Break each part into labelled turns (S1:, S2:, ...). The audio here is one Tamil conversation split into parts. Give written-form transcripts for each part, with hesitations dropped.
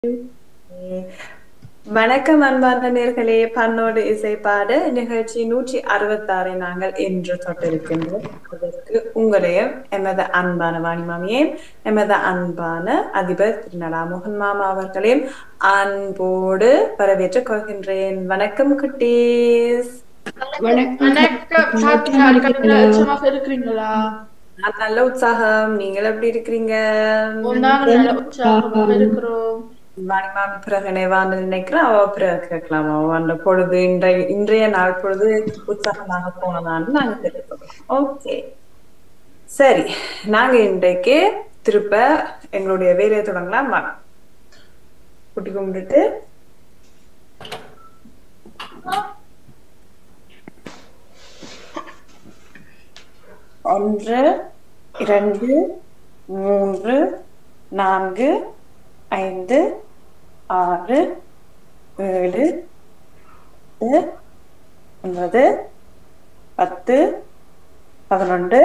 S1: வணக்கம் அன்பார்ந்த நேர்களே, பண்ணோடு இசைப்பாடு நிகழ்ச்சி 166 நாங்கள் இன்று தொட்டிருக்கின்றோம். அதற்கு உங்களையும் எமது அன்பான வாணிமாமியையும் எமது அன்பான அதிபர் திருநடா மோகன் மாமா அவர்களையும் அன்போடு வரவேற்றுக் கொள்கின்றேன். வணக்கம் குட்டீஸ்.
S2: இருக்கிறீங்களா?
S1: நான் நல்ல உற்சாகம். நீங்கள் எப்படி இருக்கிறீங்க? வாணிமாமி பிறகு நினைவான்னு நினைக்கிறேன். அவ பிறகு கேட்கலாம். அந்த பொழுது இன்றைய நாள் பொழுது உற்சாகமாக போனதான்னு நாங்க தெரிவிப்போம். ஓகே, சரி, நாங்க இன்றைக்கு திருப்ப எங்களுடைய வேலையை தொடங்கலாம். வாங்க, குட்டி கும்பிட்டுட்டு ஒன்று, 2, 3, 4, 5, 6, 7, 8, 9, 10, 11,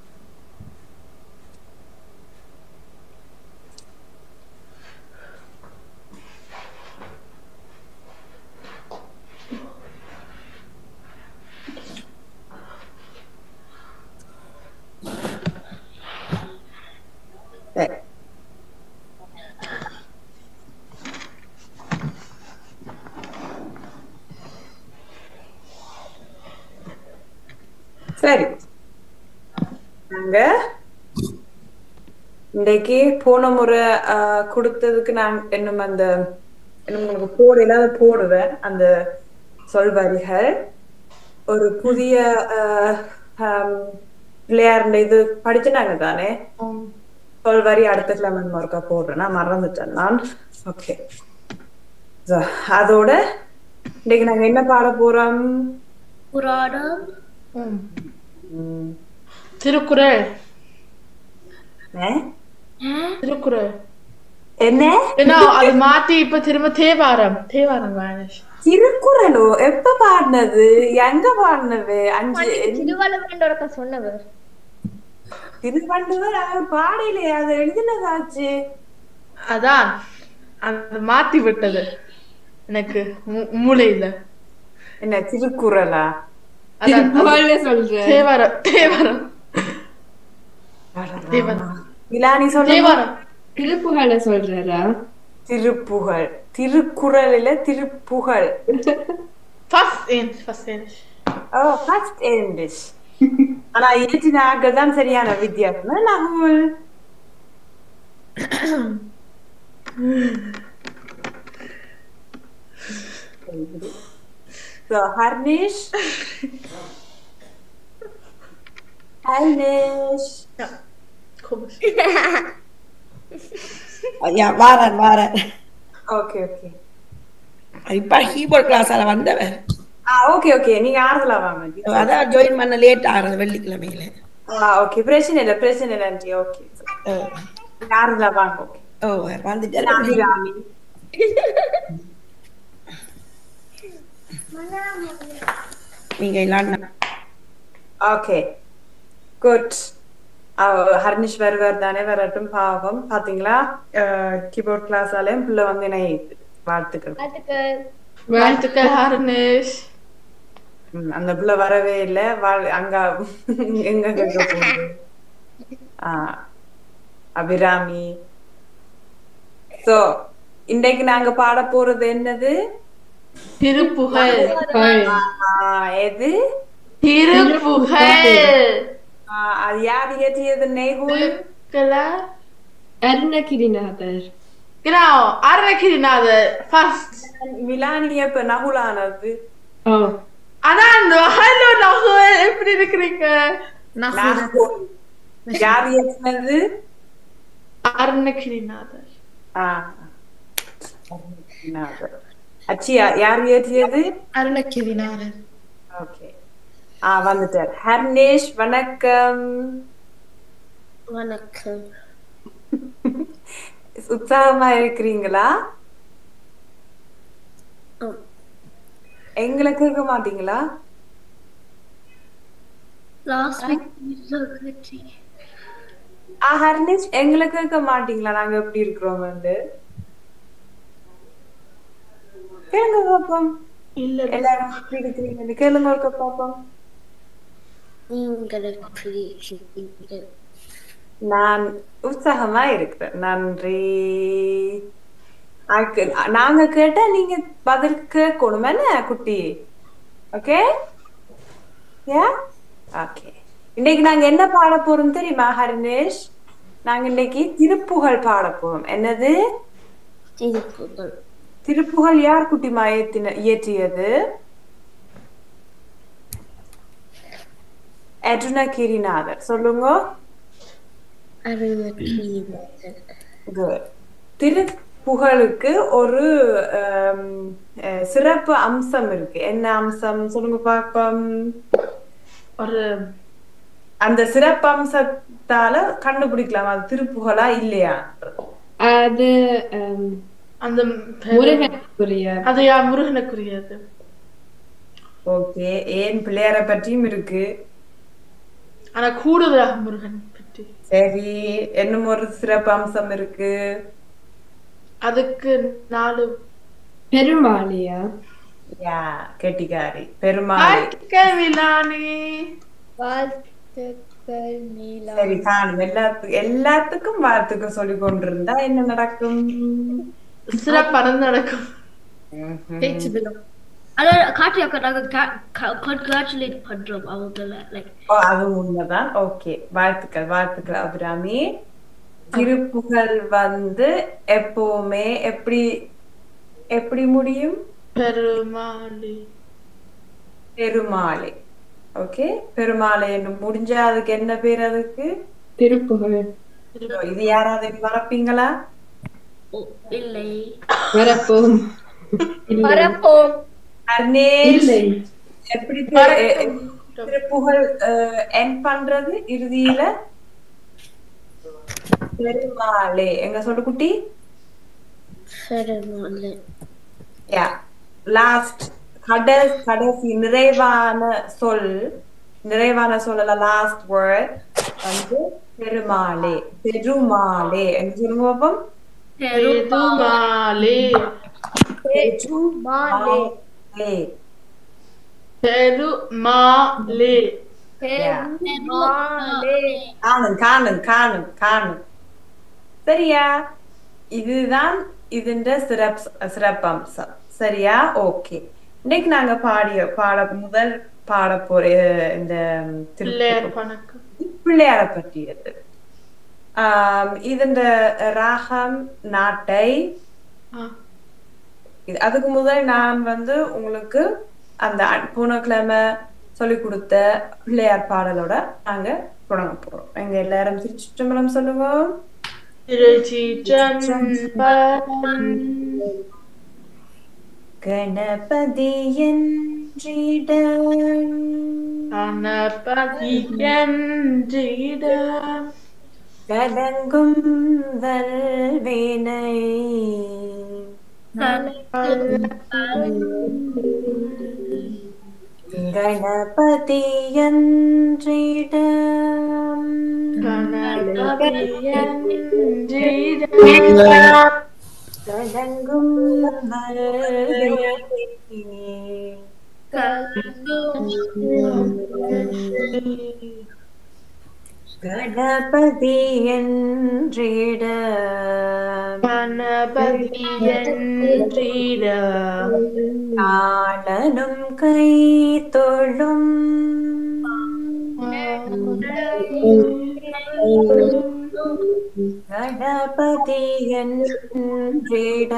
S1: சரி. நாங்க இன்றைக்கு போன முறை கொடுத்ததுக்கு நான் இன்னும் உங்களுக்கு போடுவேன் அந்த சொல்வரிகள். ஒரு புதிய பிள்ளையார் இது படிச்சுனாங்க தானே, சொல்வரி அடுத்த கிழமை ஒருக்கா போடுறேன். நான் மறந்துட்டேன் நான். ஓகே, அதோட இன்னைக்கு நாங்க என்ன பாட போறோம்?
S2: திருக்குறள்.
S1: திருக்குறள் என்ன
S2: அது மாத்தி இப்ப திரும்ப தேவாரம்.
S1: திருக்குறளோ? எப்ப பாடினது? எங்க பாடினது?
S3: திருவள்ளுவர் சொன்னவர்
S1: திருவள்ளுவர் அவர் பாடலையே, அது எழுதினதாச்சு.
S2: அதான் அது மாத்தி விட்டது எனக்கு மூளையில.
S1: என்ன திருக்குறளா?
S2: தேவாரம்.
S3: திருப்புகழ சொல்றா?
S1: திருப்புகழ். திருக்குறள் இல்ல, திருப்புகழ். ஆனா இயற்றினாக தான் சரியான வித்தியாசம். நகுல் ஹர்னிஷ்
S4: வாரன்.
S1: ஓகே ஓகே,
S4: இப்ப கீபோர்ட் கிளாஸால வந்தவன்.
S1: ஓகே, நீங்க ஆறுதலா வாங்க.
S4: அதான் ஜாயின் பண்ண லேட் ஆறது வெள்ளிக்கிழமையில.
S1: ஓகே, பிரச்சனை இல்லை ஆண்டி. ஓகே, ஆறுதலா வாங்க. ஓகே, வந்துட்டேன்.
S4: நீங்க எல்லாம்
S1: ஓகே, குட். ஹர்னிஷ் வருவார் தானே, வரட்டும். பாவம், பாத்தீங்களா, கீபோர்ட் கிளாஸாலையும் பிள்ளை வந்து என்னை
S2: வாழ்த்துக்கள் ஹர்னிஷ்.
S1: அந்த பிள்ளை வரவே இல்லை. அங்க எங்க அபிராமி. சோ இன்றைக்கு நாங்க பாட போறது என்னது?
S2: திருப்புகழ்.
S1: எது?
S2: திருப்புகழ்.
S1: அது யார் இயற்றியது? நெகுல்
S3: அருணகிரிநாதர்.
S2: அருணகிரிநாதர் ஃபர்ஸ்ட்.
S1: மிலானிய இப்ப நகுலானது.
S2: அதான் ஹலோ நகுல், எப்படி இருக்கிறீங்க?
S1: யார் இயற்றினது?
S2: அருணகிரிநாதர்.
S1: அச்சியா, யார் இயற்றியது?
S3: அருணகிரிநாதர்.
S1: ஓகே, வந்துட்டார். ஹர்னேஷ், வணக்கம்.
S3: வணக்கம்.
S1: உற்சாகமா இருக்கிறீங்களா? எங்களை கேட்க மாட்டீங்களா? ஹர்னிஷ், எங்களை கேட்க மாட்டீங்களா நாங்க எப்படி இருக்கிறோம்? கேளுங்க பாப்போம்.
S2: இல்ல
S1: எல்லாரும் எப்படி இருக்கிறீங்க கேளுங்க ஒருக்க பாப்போம்.
S5: நீங்கள் எப்படி இருக்கிறீர்கள்?
S1: நான் உற்சாகமா இருக்கிறேன். நன்றி. நாங்க கேட்டா நீங்க பதில் கேட்கணும் என்ன குட்டி? Okay yeah okay. இன்னைக்கு நாங்க என்ன பாட போறோம் தெரியுமா ஹரினேஷ்? நாங்க இன்னைக்கு திருப்புகழ் பாட போறோம். என்னது
S5: திருப்புகள்?
S1: திருப்புகழ் யார் குட்டிமா இயற்றியது? அருணகிரிநாதர். சொல்லுங்க. திருப்புகழுக்கு ஒரு சிறப்பு அம்சம் இருக்கு. என்ன அம்சம் சொல்லுங்க பாப்போம்.
S2: ஒரு
S1: அந்த சிறப்பு அம்சத்தால கண்டுபிடிக்கலாம் அது திருப்புகழா இல்லையா.
S3: அது
S2: அந்த
S3: முருகனுக்குரிய.
S2: அது முருகனுக்குரியது.
S1: ஓகே. ஏன் பிள்ளையார பற்றியும் இருக்கு.
S2: ஆனா கூடுதலாக முருகன் பற்றி.
S1: சரி, இன்னும் ஒரு சிறப்பு அம்சம் இருக்கு.
S2: அதுக்கு 4
S3: பெருமாளியா?
S1: யா கெட்டிக்காரி பெருமாள். சரி காணும். எல்லாத்துக்கும் வாழ்த்துக்கள் சொல்லி கொண்டிருந்தா என்ன நடக்கும்?
S2: சிறப்பாக நடக்கும்.
S5: கங்க்ராச்சுலேட் பண்றோம் அவங்கள.
S1: அது உண்மைதான். ஓகே, வாழ்த்துக்கள் வாழ்த்துக்கள் அபிராமி. திருப்புகழ் எப்பவுமே எப்படி முடியும்?
S2: பெருமாளே.
S1: பெருமாளே. ஓகே, பெருமாளே என்று முடிஞ்சா அதுக்கு என்ன பேர்? அதுக்கு
S3: திருப்புகழ்.
S1: இது யாராவது வரப்பீங்களா?
S5: இல்லை.
S3: வரப்போம்.
S5: வரப்போம்.
S1: எப்படி திருப்புகழ் என் பண்றது இறுதியில? பெருமாளே. எங்க சொல்லு குட்டி. லாஸ்ட் கடைசி நிறைவான சொல்லல லாஸ்ட் வேர்ட் பெருமாளே. பெருமாளே என்று சொல்லுங்க பாப்போம்.
S2: பெருமாளே.
S5: பெருமாளே.
S2: பெருமாளே.
S1: காணும். சரியா? இதுதான் இதோட சிறப்பம்சம். சரியா? ஓகே. இன்னைக்கு நாங்க முதல் பாட போற இந்த பிள்ளையார பற்றியது. இதோட ராகம் நாட்டை. அதுக்கு முதல் நான் உங்களுக்கு அந்த போன கிழமை சொல்லி கொடுத்த பிள்ளையார் பாடலோட நாங்க தொடங்க போறோம். எங்க எல்லாரும் திருச்சிற்றம்பலம் சொல்லுவோம். கணபதி என்றிட கலங்கும் வல்வினை கணபதி என்றிட கலங்கும் கணபதி என்றிட ஆளனும் கை தொழும் கணபதி என்றிட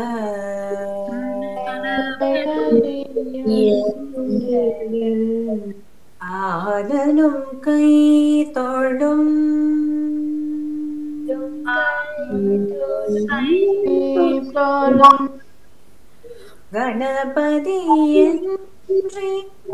S1: ஆளனும் கை தொழும் கணபதி என்றிட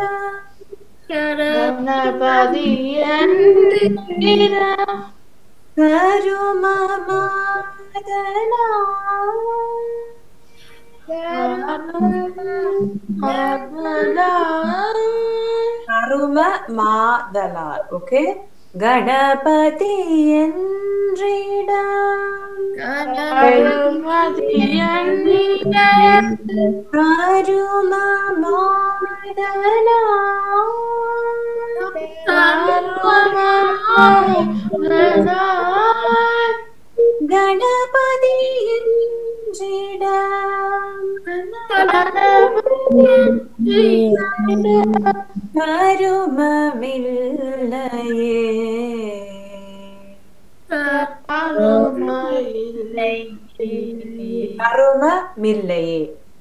S1: கரும மாதலார். ஓகே, கணபதி என்றிட கணபதி கருமமில்லையே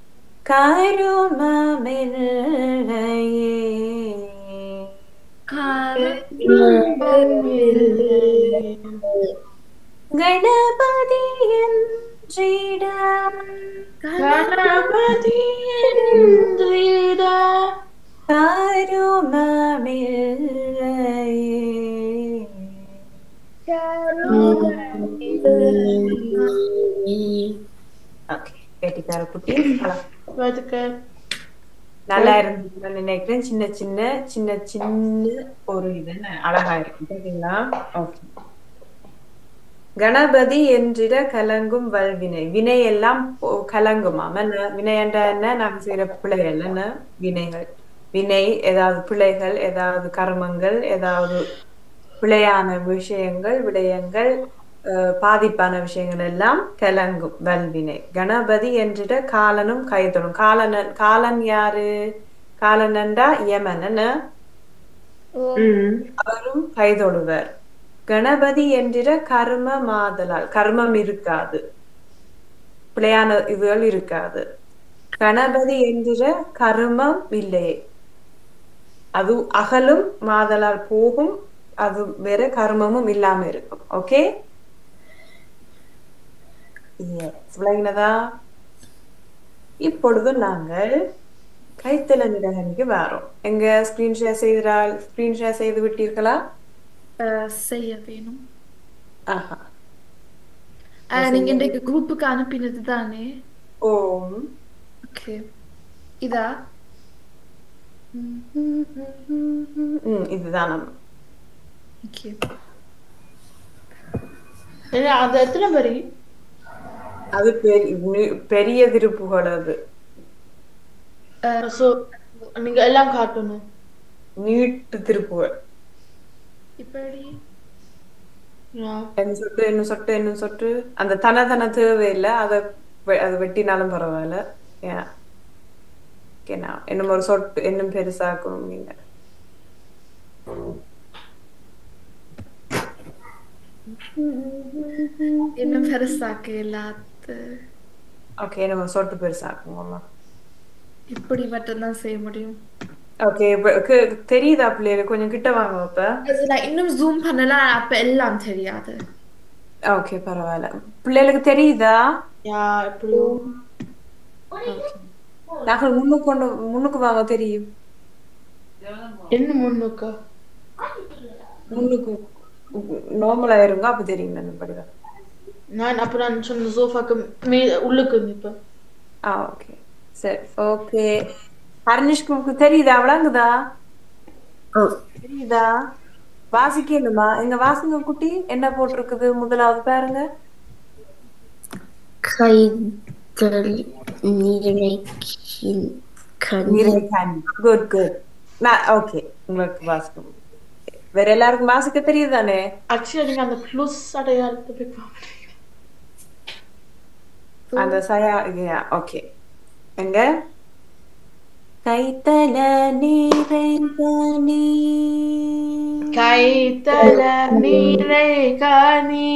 S1: கணபதி என்றிட கேட்டிக்கார குட்டி நல்லா இருந்து நினைக்கிறேன். சின்ன சின்ன சின்ன சின்ன ஒரு இது அழகா இருக்கு கேட்டீங்களா? ஓகே. கணபதி என்றிட கலங்கும் வல்வினை. வினை எல்லாம் கலங்குமாம். வினை என்ற என்ன? நாங்க செய்யற பிள்ளைகள் என்ன வினைகள். வினை ஏதாவது பிள்ளைகள், ஏதாவது கர்மங்கள், ஏதாவது பிழையான விஷயங்கள், விடயங்கள், பாதிப்பான விஷயங்கள் எல்லாம் கலங்கும் வல்வினை. கணபதி என்றிட காலனும் கைதொடும். காலன் யாரு? காலன் என்றா யமன் என்ன? அவரும் கைதொடுவர். கணபதி என்றிட கர்ம மாதலால். கர்மம் இருக்காது, பிழையான இதுகள் இருக்காது. கணபதி என்றிட கர்மம் இல்லையே, அது அகலும் மாதலால் போகும், அது வேற கர்மமும் இல்லாம இருக்கும். ஓகே, விளங்கினதா? இப்பொழுது நாங்கள் கைத்தல நிடகனுக்கு வரோம். எங்க ஸ்கிரீன் ஷேர் செய்தால் ஸ்கிரீன் ஷேர் செய்து விட்டீர்களா?
S6: செய்ய வேணும்.
S1: ஆஹா,
S6: நீங்க இன்றைக்கு குரூப்புக்கு அனுப்பினது தானே?
S1: ஓம்.
S6: ஓகே, இதா?
S1: இதுதான் நம்ம.
S6: ஓகே,
S2: அது எத்தனை வரி?
S1: அது பெரிய திருப்புகள். அது
S2: நீங்க எல்லாம் காட்டணும்.
S1: நீட்டு திருப்புகள்.
S6: இப்படி
S1: என்ன சொட்டு அந்த தன தேவையில்லை. அது வெட்டினாலும் பரவாயில்ல. இன்னும் ஒரு சொட்டு இன்னும் பெருசாக்கணும். நீங்க
S6: இன்னும் பெருசாக்க இல்லாத.
S1: ஓகே, நம்ம சொட்டு பெருசாக்குவோம்.
S6: இப்படி மட்டும்தான் செய்ய முடியும்.
S1: ஓகே, தெரியுதா பிள்ளைகளுக்கு? கொஞ்சம் கிட்ட வாங்க. அப்ப
S6: நான் இன்னும் ஜூம் பண்ணல, அப்ப எல்லாம் தெரியாது.
S1: ஓகே, பரவாயில்ல. பிள்ளைகளுக்கு தெரியுதா? நாங்கள் முன்னுக்கு வாங்க. தெரியும்.
S2: என்ன முன்னுக்கு?
S1: முன்னுக்கு நார்மலா இருங்க, அப்ப தெரியும்.
S2: நான் சொன்ன சோஃபாக்கு உள்ளுக்கு இப்ப.
S1: ஓகே, சரி. ஓகே, ஹர்னிஷ்க்கு தெரியுதா? விளங்குதா? தெரியுதா? வாசிக்கணுமா? எங்க வாசிங்க குட்டி. என்ன போட்டிருக்குது முதலாவது பாருங்க. Good good. ஓகே, உங்களுக்கு வாசிக்கணும். வேற எல்லாருக்கும் வாசிக்க தெரியுதானே?
S2: ஆக்சுவலி நீங்க அந்த ப்ளஸ் அடையாளத்தை
S1: அந்த சயா. ஓகே, எங்க கைத்தல நீரை கனி,
S2: கைத்தல நீரை கனி,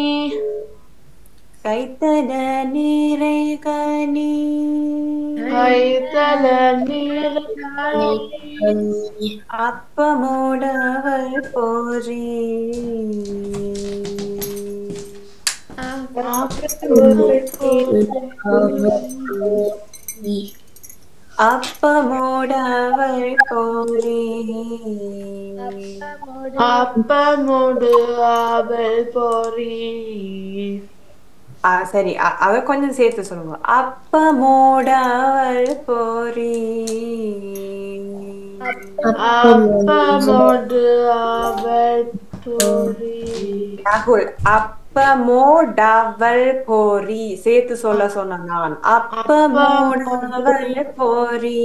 S1: கைத்தல நீரை கனி,
S2: கைத்தல நீரை கனி,
S1: அப்பமோடவள் போரி, அப்பமோடவள் போரி,
S2: அப்பமோடு அவள் போரி.
S1: சரி, அத கொஞ்சம் சேர்த்து சொல்லுங்க. அப்பமோடவள் போரி,
S2: அப்பமோடு அவள் போரி.
S1: ராகுல், அப்ப அப்பமோடவள் பொரி சேர்த்து சொல்ல சொன்ன நான். அப்பமோடவள் பொரி.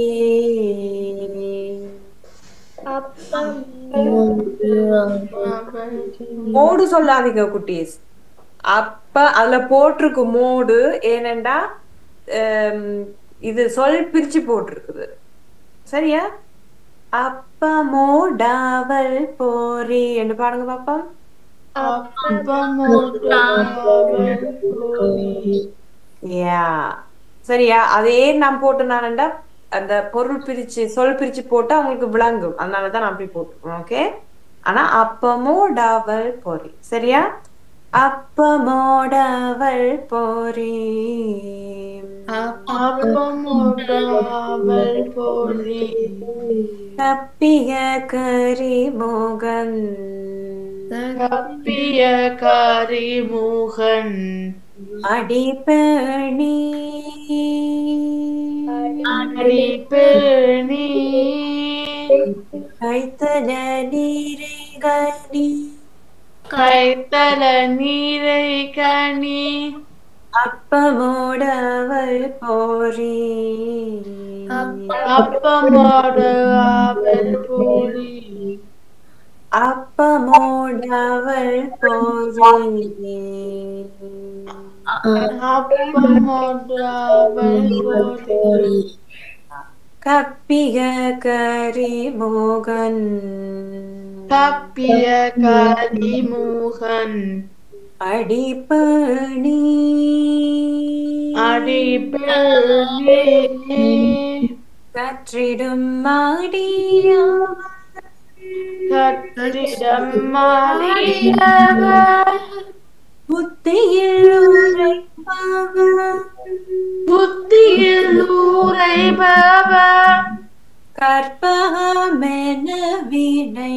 S1: மோடு சொல்லாதீங்க குட்டீஸ். அப்ப அதுல போட்டிருக்கு மோடு. ஏனெண்டா இது சொல் பிரிச்சு போட்டிருக்குது. சரியா? அப்பமோடவள் பொரி என்று பாருங்க பாப்பா. சரியா? அதே நான் போட்டுனான்டா அந்த பொருள் பிரிச்சு சொல் பிரிச்சு போட்டா அவங்களுக்கு விளங்கும். அதனாலதான் நான் அப்படி போட்டுருக்கேன். ஓகே. ஆனா அப்பமோடவள் பொரி. சரியா? அப்பமோடவள் பொரி. தப்பிய கரிமுகன். அடிப்பணி கைத்தல நீரை கனி அப்பமோடவள் பொரி. அப்பமோடவள் பொரி. கப்பிய கரிமுகன். அடிப்பணி கற்றிடும் மாடியவர் புத்தியில் உரைபவர் கற்பகமென வினை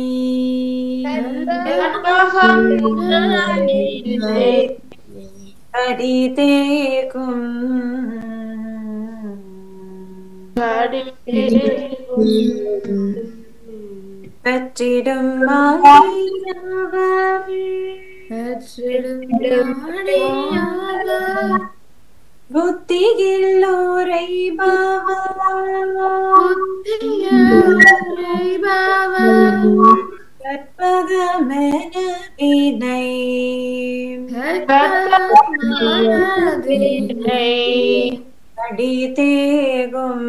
S1: கடிதேகும் கற்றிடும் மாடியவர் புத்தியில் உரைபவர் கற்பகமென வினை கடிதேகும்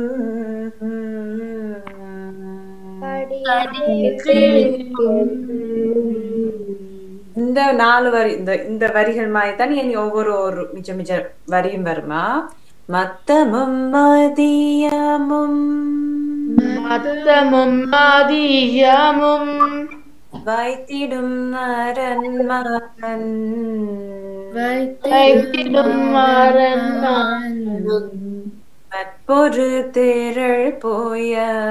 S1: இந்த 4 வரி இந்த வரிகள் மாதிரி தான் இனி ஒவ்வொரு மிச்ச மிச்ச வரியும் வருமா. மத்தமும் மதியமும் வைத்திடும் அரண்மகன் மற்பொரு திரள் போய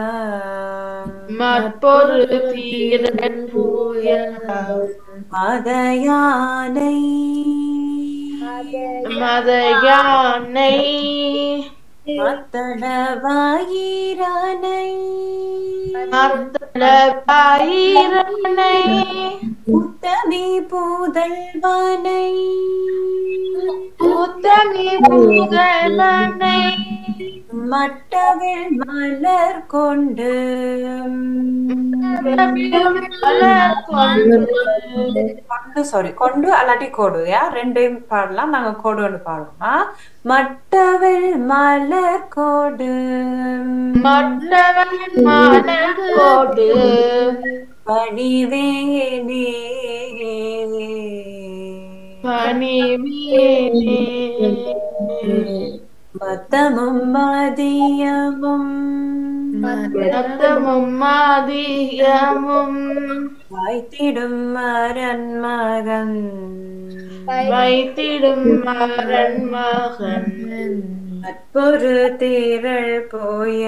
S1: மதயானை மத்தளவாயிரனை உத்தமி புதல்வனை மட்டவில் மலர் கொண்டு கொண்டு அல்லாட்டி கோடு. ரெண்டையும் பாடலாம். நாங்க கோடு ஒன்று பாடுவோமா. மட்டவில் மலர் கோடு பணிவேனே மத்தமும் மதியமும் வைத்திடும் அரண்மகன் மற்பொரு திரள் போய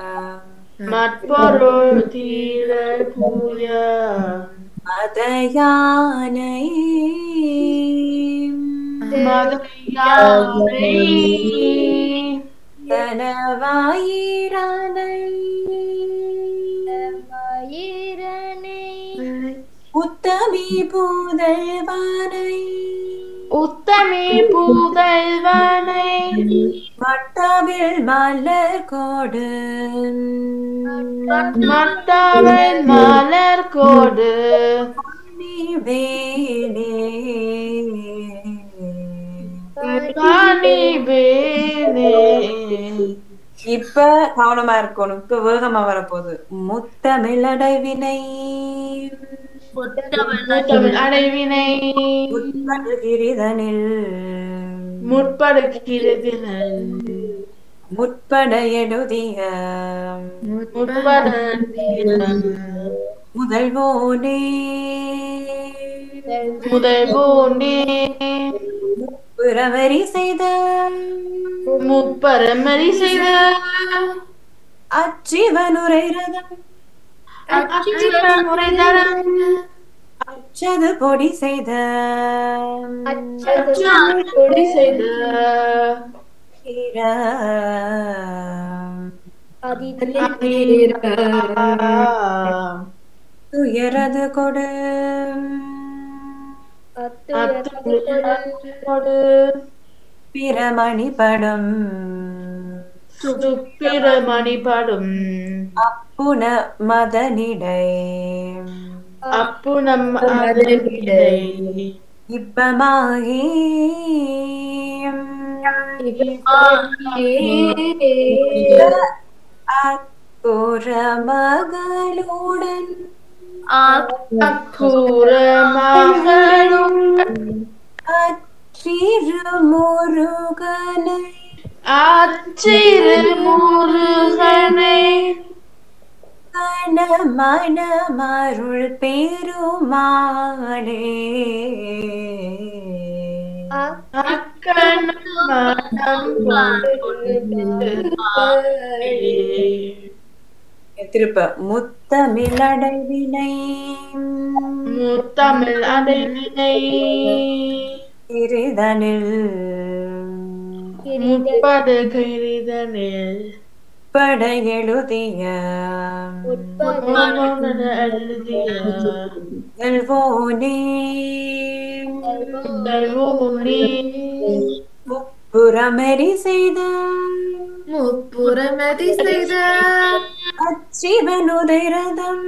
S1: மதயானை தனவாயிரனை உத்தமி புதல்வனை
S2: உத்தமி புதல்வனை
S1: மட்டாவில் மலர் கோடு
S2: மட்டாவல் மலர் கோடு
S1: வேணே
S2: காணி வேணே.
S1: இப்ப கவனமா இருக்கணும். இப்ப வேகமா வரப்போகுது. முத்தமிழடைவினை
S2: முத்தமிழ் அடைவினை
S1: முற்படுகிறிதனில்
S2: முற்படுகிறதினல்
S1: முற்பட எழுதிய
S2: முற்பட
S1: முதல்வோனே
S2: முதல்வோனே
S1: புறவரி செய்த
S2: முப்பரமரி செய்த
S1: அச்சிவனுரை ரதம்
S2: அச்சிவனுரை தரம்
S1: அச்சது பொடி செய்த
S2: அச்சது பொடி செய்த
S1: துயரது கொடு பிரமணிபடும்
S2: சுப்பிரமணிபடும்
S1: அப்புன மதனிடை
S2: அப்புனம் அதனிடை
S1: இப்பமாகி அக்குற மகளுடன்
S2: அக்குற மகளுடன்
S1: அச்சிறுமுருகனை
S2: அச்சிறுமுருகனை
S1: மனமருள் பெருமாளே திருப்ப முத்தமிழடைவினை
S2: முத்தமிழ் அடைவினை
S1: கிரிதனில்
S2: முற்படுகிறதனில்
S1: பட எழுதிய செல்வோனே முப்புறமரி செய்த
S6: முப்புறமதி செய்த
S1: அச்சிவனுதைரதம்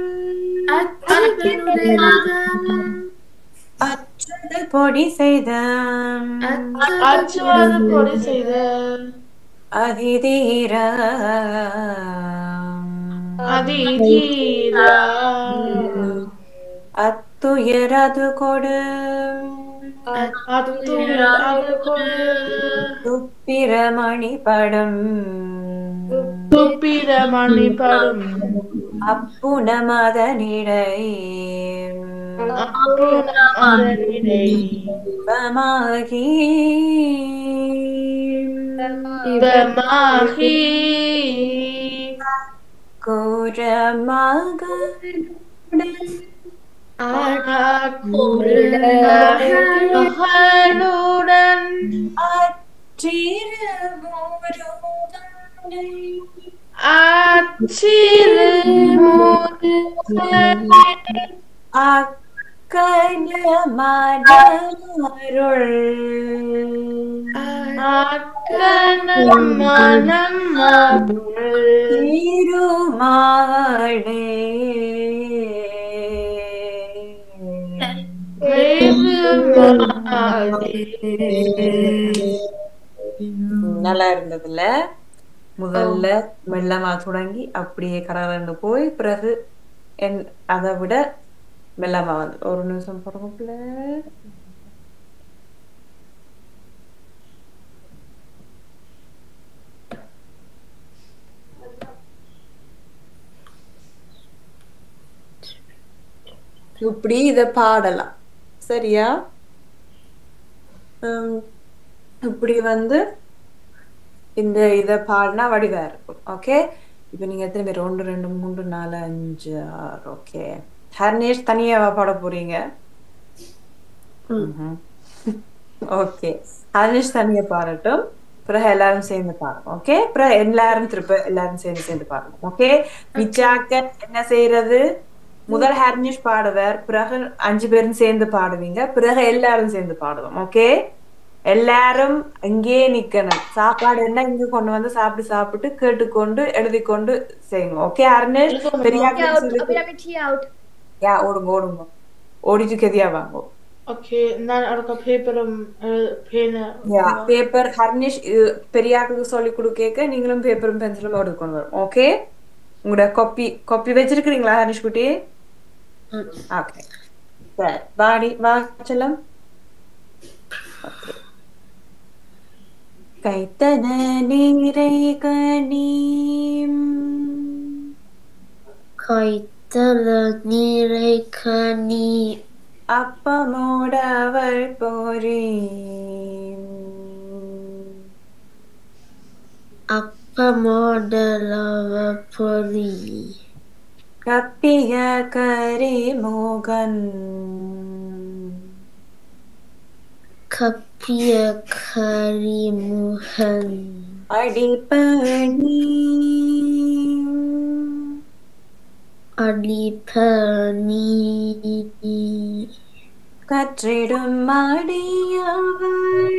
S1: அச்சது பொடி செய்த
S2: அச்சுவது பொடி செய்த
S1: அதிதீர
S2: அதிதீர
S1: அத்துயரது கொடு
S2: அத்துயரது கொடு
S1: துப்பிரமணி படம்
S2: சுப்பிரமணிபடும்
S1: அப்புன மதனிடை
S2: அப்புனம் அதனிடை
S1: பமாகி
S2: பமாகி
S1: கோரமகளுடன்
S2: மகளுடன்
S1: அச்சிறுமுருகனை
S2: அச்சிறுமுருகனை
S1: அக்கன மனமருள்
S2: அக்கனம் மனம் அருள்
S1: திருமாளே நல்லா இருந்ததுல முதல்ல மெல்லமா தொடங்கி அப்படியே கரகரன்னு போய் பிறகு அதை விட மெல்லமா வந்து ஒரு நிமிஷம் போறதுக்குள்ள இப்படி இத பாடலாம் சரியா. இப்படி வந்து இந்த இத பாடினா வடிவா இருக்கும். ஓகே, இப்ப நீங்க எத்தனை பேர்? 1 2 3 4 5 6. ஓகே, ஹர்னேஷ் தனியாவா பாட போறீங்க? ஓகே, ஹர்னேஷ் தனியா பாடட்டும், பிறகு எல்லாரும் சேர்ந்து பாடணும். ஓகே, பிறகு எல்லாரும் திருப்ப எல்லாரும் சேர்ந்து பாடணும். ஓகே, விச்சாக்க என்ன செய்யறது? முதல் ஹர்னிஷ் பாடுவார், பிறகு 5 பேரும் சேர்ந்து பாடுவீங்க, பிறகு எல்லாரும் சேர்ந்து பாடுவோம். ஓகே, எல்லாரும் இங்கே நிக்கணும். சாப்பாடு என்ன இங்க கொண்டு வந்து சாப்பிட்டு கேட்டுக்கொண்டு எழுதிக்கொண்டு செய்யுங்க. ஓகே ஹர்னிஷ், யா ஓடுங்க ஓடிட்டு கெதியா வாங்க.
S2: Okay, நான் அடுத்த பேப்பரும் பேனா.
S1: யா பேப்பர் ஹர்னிஷ் பெரியாக்கு சொல்லி கொடுக்க நீங்களும் பேப்பரும் பென்சிலும் எடுத்துக்கொண்டு வரும். ஓகே, உங்களோட காப்பி வச்சிருக்கீங்களா ஹர்னிஷ் குட்டி? ஓகே சரி, வா செல்லம். கைத்தன நீரை கனீம்,
S5: கைத்தல நீரை கனி,
S1: அப்பமோடவள் போரீம்,
S5: அப்பமோடலவ பொறி,
S1: கப்பிய கரிமோகன்,
S5: கப்பிய கரிமுகன்,
S1: அடிப்பணி
S5: அடிப்பணி,
S1: கற்றிடும் அடியவள்,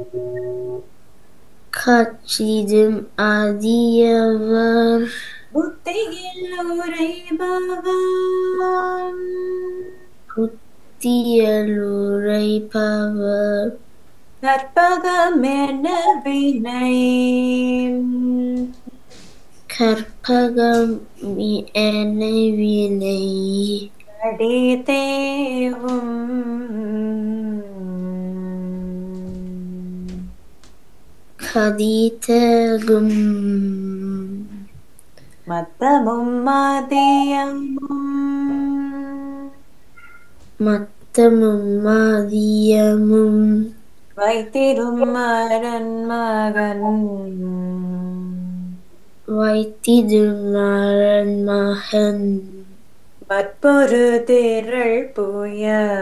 S5: கற்றிடும் அதியவர்,
S1: புத்தியில் உரைபவன்,
S5: புத்தியலுரைப்பவர்,
S1: கற்பகமென வினை,
S5: கற்பகம் என வினை,
S1: கடிதேவும்
S5: கதிதகும்,
S1: மத்தமும் மதியமும்,
S5: மத்தமும் மதியமும்,
S1: வைத்திரும் மரன் மகன்,
S5: வைத்திடும் மரன் மகன்,
S1: மற்பொரு திரள் புய,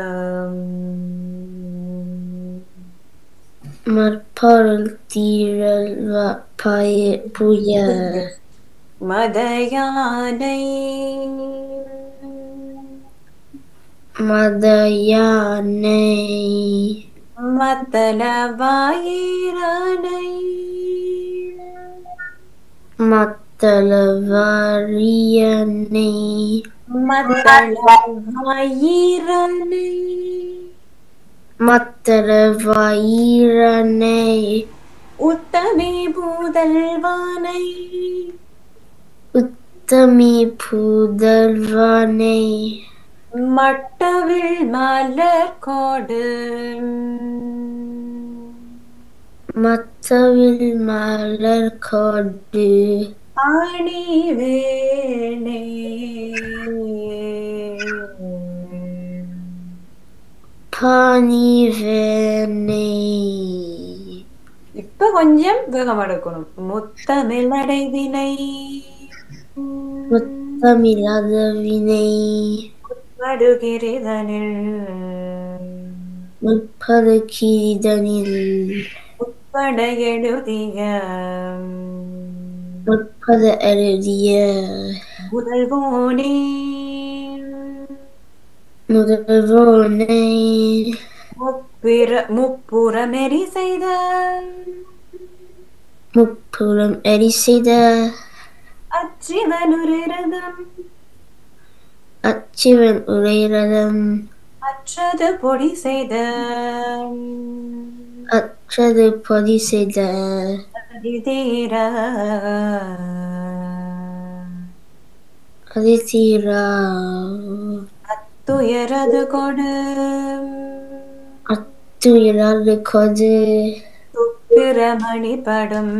S5: மற்பொருள் தீரல் புய,
S1: மதயானை,
S5: மதயானை,
S1: மத்தல வாயிரனை,
S5: மத்தள வாரியனை,
S1: மத்தல வாயிரனை,
S5: மத்தள வாயிரனை,
S1: உத்தமே பூதல்வானை,
S5: உத்தமி புதல்வனை,
S1: மட்டவில் மலர் கோடு,
S5: மத்தவில் மலர் கொடு,
S1: அணிவேணே,
S5: பணிவேனை.
S1: இப்ப கொஞ்சம் வேகம் எடுக்கணும். முத்தமிழ் அடைவினை,
S5: முத்தமிழாத வினை,
S1: படுகிறதனில்,
S5: முற்பது கீதனில்,
S1: உட்பட எழுதிய,
S5: முற்பது எழுதிய,
S1: முதல்வோனே,
S5: முதல்வோனை,
S1: முப்புறமெறி செய்த,
S5: முப்புறம் எரி செய்த,
S1: அச்சிவன் ஒரு ரதம்,
S5: அச்சிவன் உரை ரதம்,
S1: அற்றது பொடி செய்த,
S5: அற்றது பொதி செய்த,
S1: அதிதீர,
S5: அதிதீரா,
S1: அத்துயரது கொடு,
S5: அத்துயரது கொடு,
S1: துப்பிரமணிப்படும்,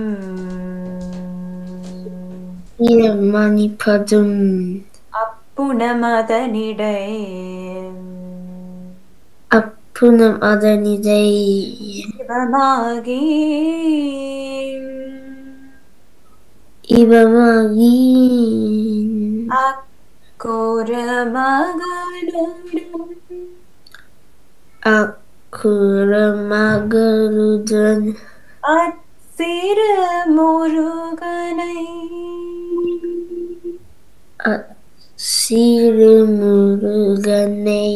S5: மணிப்பதும்,
S1: அப்புணமதனிடை,
S5: அப்புணம் அதனிடை,
S1: இவமாகி,
S5: இவமாகி,
S1: அக்கோர மகனுடன்,
S5: அக்குற மகளுடன்,
S1: அச்சிறு முருகனை,
S5: சிறுமுருகனை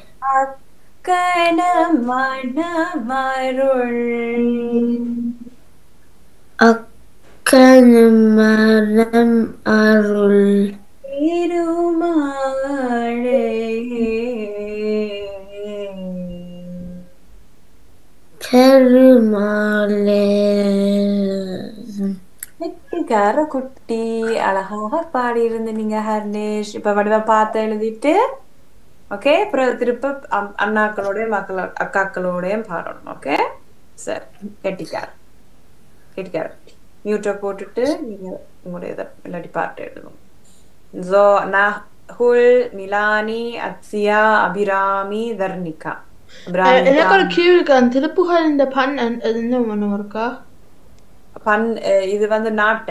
S1: அக்கன மனமருள்
S5: அக்கனும் மரம் அருள்
S1: பெருமாளே
S5: பெருமாளே.
S1: வெட்டிக்கார குட்டி அழகாக பாடி இருந்தீங்க ஹர்னேஷ். இப்ப வடிவா பார்த்து எழுதிட்டு ஓகே, அப்புறம் திருப்ப அண்ணாக்களோடய அக்காக்களோடய பாடணும். ஓகே சரி. கெட்டிக்கார கெட்டிக்கார மியூட்டை போட்டுட்டு நீங்க உங்களுடைய இதை இல்லாட்டி பாட்டு எழுதணும். ஜோ நஹுல் மிலானி அத்சியா அபிராமி தர்ணிகா.
S2: எனக்கு ஒரு கேள்வி இருக்கு. அந்த திருப்புகழ் இந்த பண் என்ன ஒண்ணு இருக்கா?
S1: பண் இது வந்து நாட்டை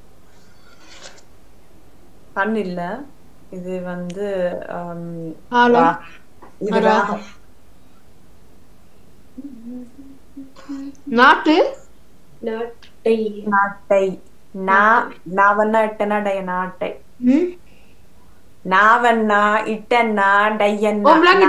S1: பண் இல்ல, இது வந்து இது ராகம்.
S2: நாட்டு
S3: நாட்டை
S1: நாட்டை நாவண்ணா இட்டனா டய நாட்டை நாவண்ணா இட்டன்னா டையன்னா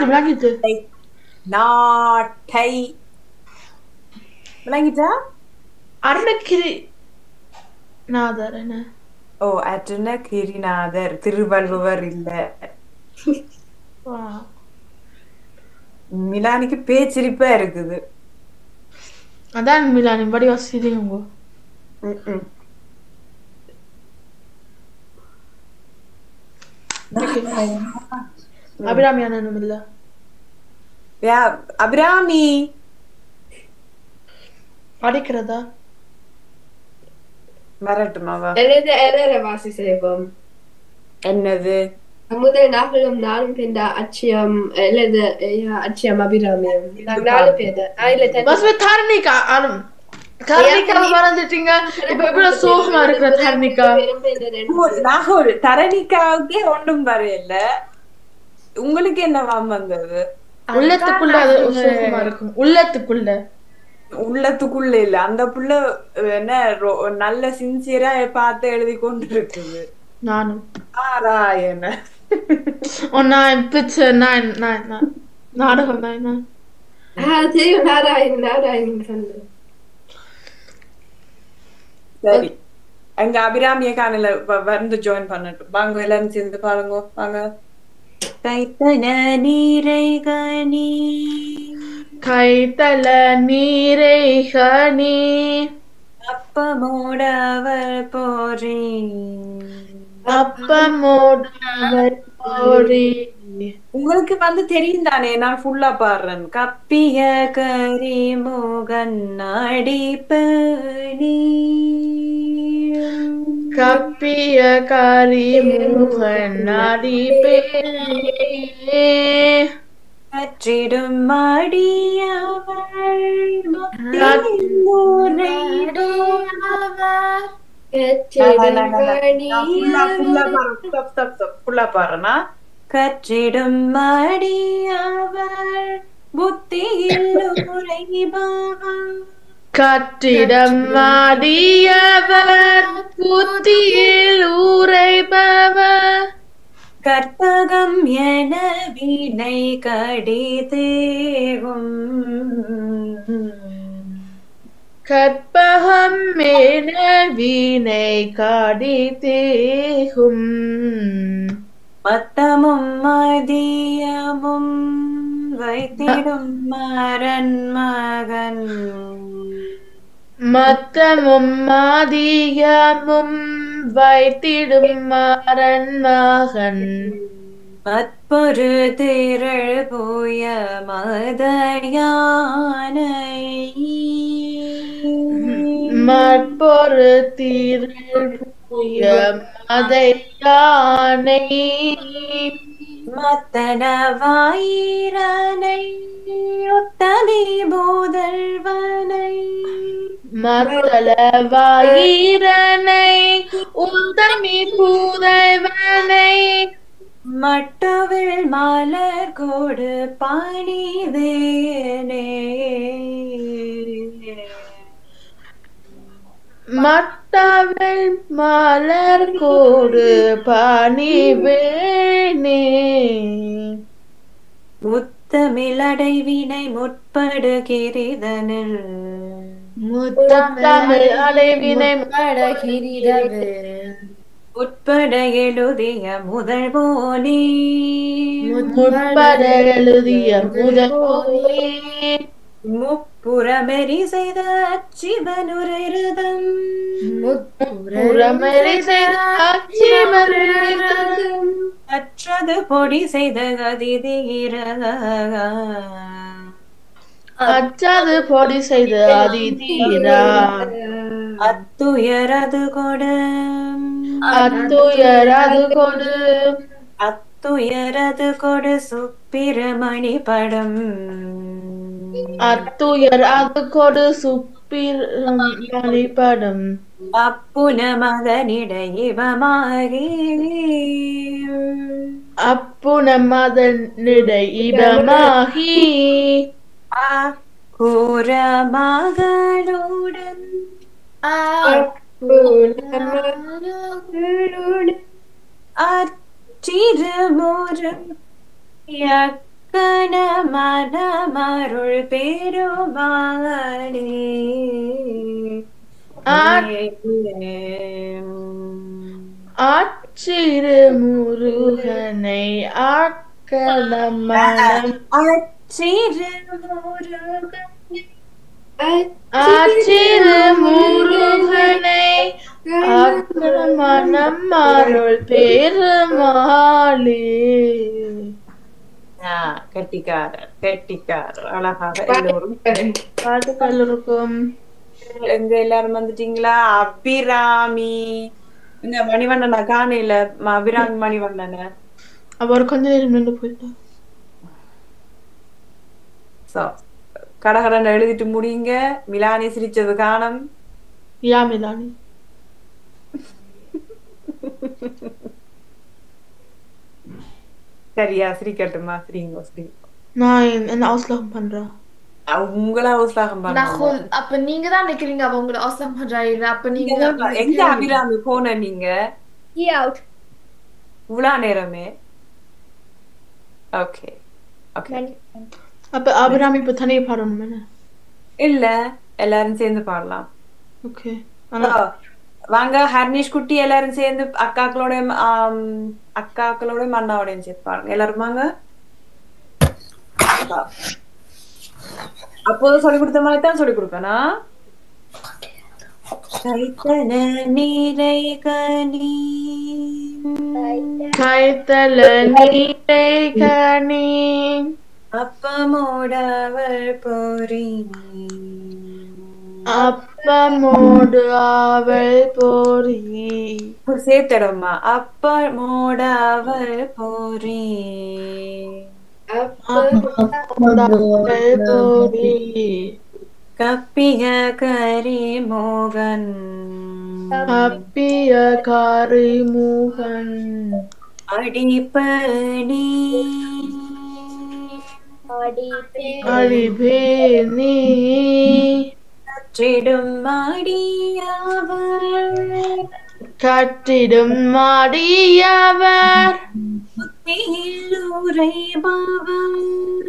S1: நாட்டை விளங்கிட்டா?
S2: அருணகிரி நாதர் என்ன?
S1: ஓ அருணகிரிநாதர், திருவள்ளுவர் இல்ல. மிலானிக்கு பேச்சிரிப்பா இருக்குது.
S2: அதான் மிலானி படி வசதிங்க. அபிராமி அண்ணனும் இல்ல.
S1: அபிராமி
S2: படிக்கிறதா
S1: வரட்டுமாவா?
S3: வாசி செய்வோம்.
S1: என்னது?
S3: முதல் நாங்களும் நானும் பேர் அச்சியம் அல்லது அச்சியம் அபிராமியம். நாலு பேர்
S2: தாரணிகா. தாரணிகா மறந்துட்டீங்க. இப்ப எவ்வளவு சோகமா இருக்கிற தாரணிகா.
S1: நாகூர் தரணிக்காவுக்கே ஒன்றும் வரையில. உங்களுக்கு என்னவா வந்தது?
S2: உள்ளத்துக்குள்ள அது சோகமா இருக்கும்.
S1: உள்ளத்துக்குள்ள இல்ல, அந்த புள்ள என்ன நல்ல சின்சியரா பார்த்து எழுதி கொண்டு இருக்குது.
S2: நானும்
S1: நாராயண
S2: நாடகம்
S1: சரி. அங்க அபிராமிய காணல, வந்து ஜாயின் பண்ணட்டும். வாங்க எல்லாரும் சேர்ந்து பாருங்க. வாங்க. கைத்தல நீரைகனி
S2: கைத்தல நீரைகனி
S1: அப்பமோடவர் போரி
S2: அப்பமோடவர் போரி.
S5: உங்களுக்கு வந்து தெரியும் தானே, நான் ஃபுல்லா பாடுறேன். கப்பிய கரி மோகன் அடிப்பணி
S2: கப்பிய கரி மோகன் அடிப்பணி
S5: கற்றிடும் மடியவர் கற்றிடும் மடியவர் புத்தியில் உரைபவர்
S2: கற்றிடம் மாடியவர் புத்தியில் உரைபவர்
S5: கற்பகம் என வினை கடிதேகும்
S2: கற்பகம் என வினை கடிதேகும்
S5: மத்தமும் மதியமும் வைத்திடும் மரன் மகன்
S2: மத்தமும் மாதியமும் வைத்திடும் மரன் மகன்
S5: மற்பொரு திரள் போய மதயானை
S2: மற்பொரு திரள் போய மதையானை
S5: மத்தன வாயிரனை உத்தமி போதல்வனை
S2: மத்தள வாயிரனை உத்தமி பூதவனை
S5: மட்டவில் மலர் கோடு பணிதேனே
S2: மட்டவில் மலர் கோடு பணிவேனே
S5: முத்தமிழடைவினை முற்படுகிறதனில்
S2: முத்தமிழ் அடைவினை
S5: முற்பட எழுதிய முதல் போலி
S2: முற்பட எழுதிய முதல்
S5: முப்புறமெறி செய்த சிவனுரதம்
S2: புறமெறி செய்த
S5: அற்றது பொடி செய்த அதிதீர
S2: அச்சது பொடி செய்த அதிதீரா
S5: அத்துயரது கொடு
S2: அத்துயரது கொடு
S5: அத்துயரது கொடு சுப்பிரமணி படம்
S2: அத்துயர் அது கொடு சுப்பிரமணி படம்
S5: அப்புன மகனிடையமாகி
S2: அப்புன மதனிடை இபமாகி
S5: கூற மகளுடன் அச்சிறுமுறும் யக்கன மனமருள் பெருமாளே
S2: ஆச்சிறு முருகனை ஆக்கலம் மனம் ஆச்சிறு முருகனை ஆக்கலம் மனம் அருள் பெருமாளே
S5: கெட்டிக்காரர் அழகாக எல்லோரும்
S2: பாட்டுகள் இருக்கும்.
S5: எங்க எல்லாரும் வந்துட்டீங்களா? அபிராமி இந்த மணிவண்ணனா காணையில அபிராமி மணிவண்ணன
S2: அவர் கொஞ்ச நேரம் நின்று போயிட்டார்.
S5: கடகடன் எழுதிட்டு முடியுங்க. மிலானி சிரிச்சது காணும்.
S2: யா மிலானி
S5: சரியா? சிரிக்கட்டுமா? சிரிங்க சிரிங்க.
S2: நான் என்ன அவசரம் பண்றேன்?
S5: உங்களா உற்சாகம் பண்ண.
S6: அப்ப நீங்க தான் நிக்கிறீங்க அவ உங்களை அவசரம் பண்றாங்க. அப்ப நீங்க
S5: எங்க அபிராமி போன நீங்க இவ்வளவு நேரமே? Okay okay.
S2: அப்ப அபிராமி இப்ப தனியா பாடணும் என்ன?
S5: இல்ல எல்லாரும் சேர்ந்து பாடலாம்.
S2: ஓகே
S5: வாங்க ஹர்னிஷ் குட்டி எல்லாரும் சேர்ந்து அக்காக்களோட அண்ணாவோடையும் சேர்த்து பாருங்க. எல்லாரும் வாங்க. அப்போது சொல்லி கொடுத்த மாதிரி தான் சொல்லி கொடுப்பேனா? கைத்தல நீரை கனி
S2: கைத்தல நீரை கனி
S5: அப்பமோடவள் பொறி
S2: அப்பமோடு அவள் பொறி
S5: சேர்த்தடமா. அப்பமோடவள் பொறி கப்பிய கரி மோகன்
S2: கப்பிய கரி மோகன்
S5: அடிப்படி
S2: அடிபேனி
S5: கற்றிடும் மாடியவர்
S2: கட்டிடும் மாடியவர்
S5: புத்தியில் உரைபவர்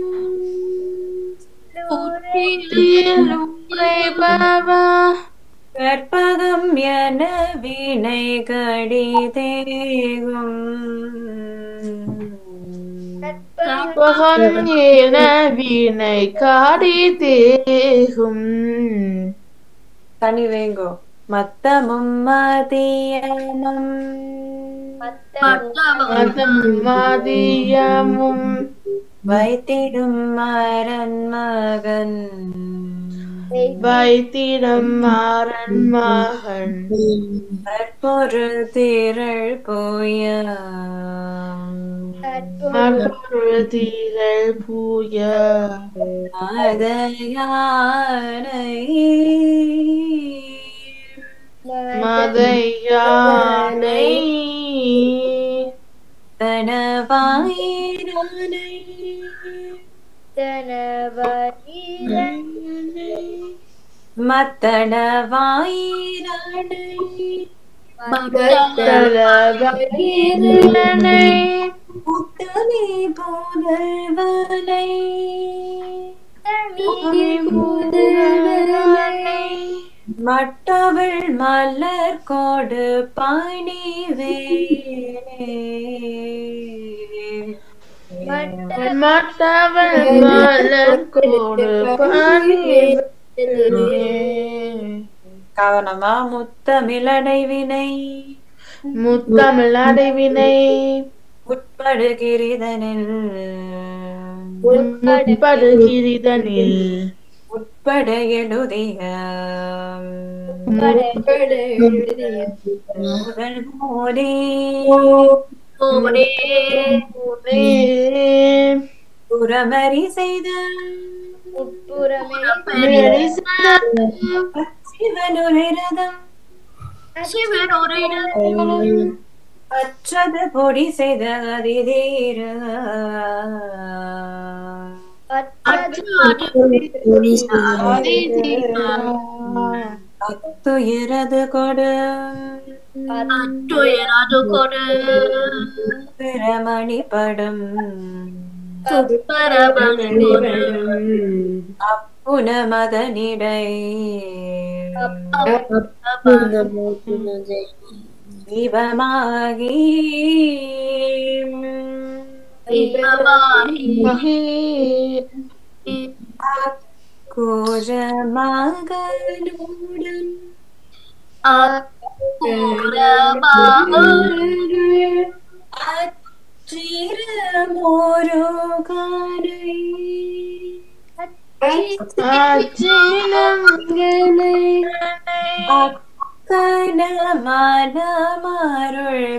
S5: கற்பகம் என வினை கடிதேகும்
S2: என வினை கடிதேகும்
S5: தனி வேங்கோ மத்தமும் மதியமும்
S2: மதியமும்
S5: வைத்திடும் மரன் மகன்
S2: வைத்திடம் மாறன் மகன்
S5: கற்பொரு திரள் போய
S2: தீரல் பூய மதையானை
S5: மத்தன வாயிரடை புத்தனி புதல்வனை மட்டவள் மலர் கோடு பணிவே
S2: மட்டவள் மலர் கோடு பணிவே
S5: கவனமா முத்தமிழடை வினை
S2: முத்தமிழ் அடைவினை
S5: உட்படுகிறிதனில்
S2: உட்படுகிறிதனில்
S5: உட்பட எழுதிய முதல் போரே புறமறி செய்த சிவனுரதம் அற்றது பொடி செய்த அதிதீர அத்துயரது கொடு பிரமணி படும் அப்புன மதனிடை தீபமாகி கோர மகளுடன் அச்சிரமோரோ கரை அக்கன மனமருள்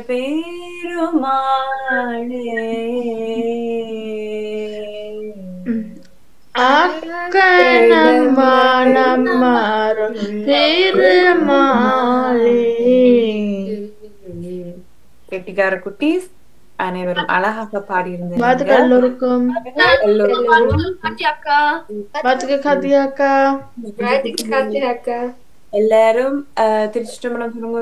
S5: பெருமாளே
S2: அக்கனமானமருள் பெருமாளே.
S5: கெட்டிக்கார குட்டீஸ் அனைவரும் அழகாக பாடியிருந்தீங்க.
S2: எல்லோருக்கும்
S5: எல்லாரும் திருச்சிற்றம்பலம் சொல்லுங்க.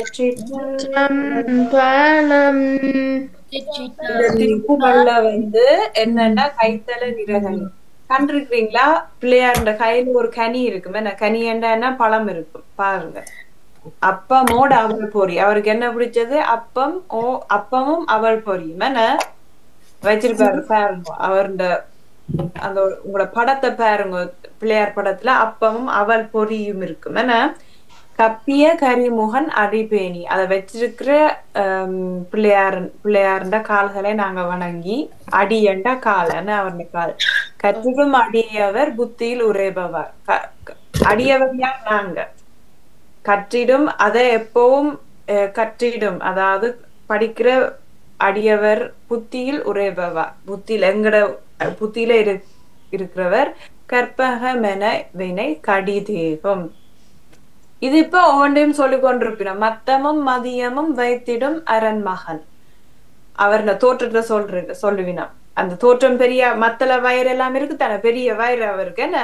S5: திருப்புகள்ல வந்து என்னன்னா கைத்தல நிறகனி கண்டிருக்கிறீங்களா? பிள்ளையாருன்ற கையில ஒரு கனி இருக்குமே, கனி என்ன பழம் இருக்கும் பாருங்க. அப்பமோட அவள் பொறி, அவருக்கு என்ன பிடிச்சது? அப்பமும் அவள் பொரியும் என்ன வச்சிருப்பாரு பாருங்க. அவருடைய அந்த உங்களோட படத்தை பாருங்க, பிள்ளையார் படத்துல அப்பமும் அவள் பொரியும் இருக்கும் என்ன. கப்பிய கரிமுகன் அடிபேணி அதை வச்சிருக்கிற பிள்ளையாருண்ட கால்களை நாங்க வணங்கி, அடியண்ட காலன்னு அவருடைய கால். கற்றிடும் அடியவர் புத்தியில் உரைபவர். அடியவர் யார்? நாங்க. கற்றிடும் அதை எப்பவும் கற்றிடும், அதாவது படிக்கிற அடியவர் புத்தியில் உரைபவர், புத்தியில எங்கட புத்தியில இருக்கிறவர். கற்பகமென வினை கடிதேகம். இது இப்ப ஒவ்வொன்றையும் சொல்லிக் கொண்டிருப்பினோம். மத்தமும் மதியமும் வைத்திடும் அரண்மகன் அவர் தோற்றத்தை சொல்லுவினோம். அந்த தோற்றம் பெரிய மத்தள வயிறு எல்லாம் இருக்கு தானே, பெரிய வயிறு அவருக்கு என்ன.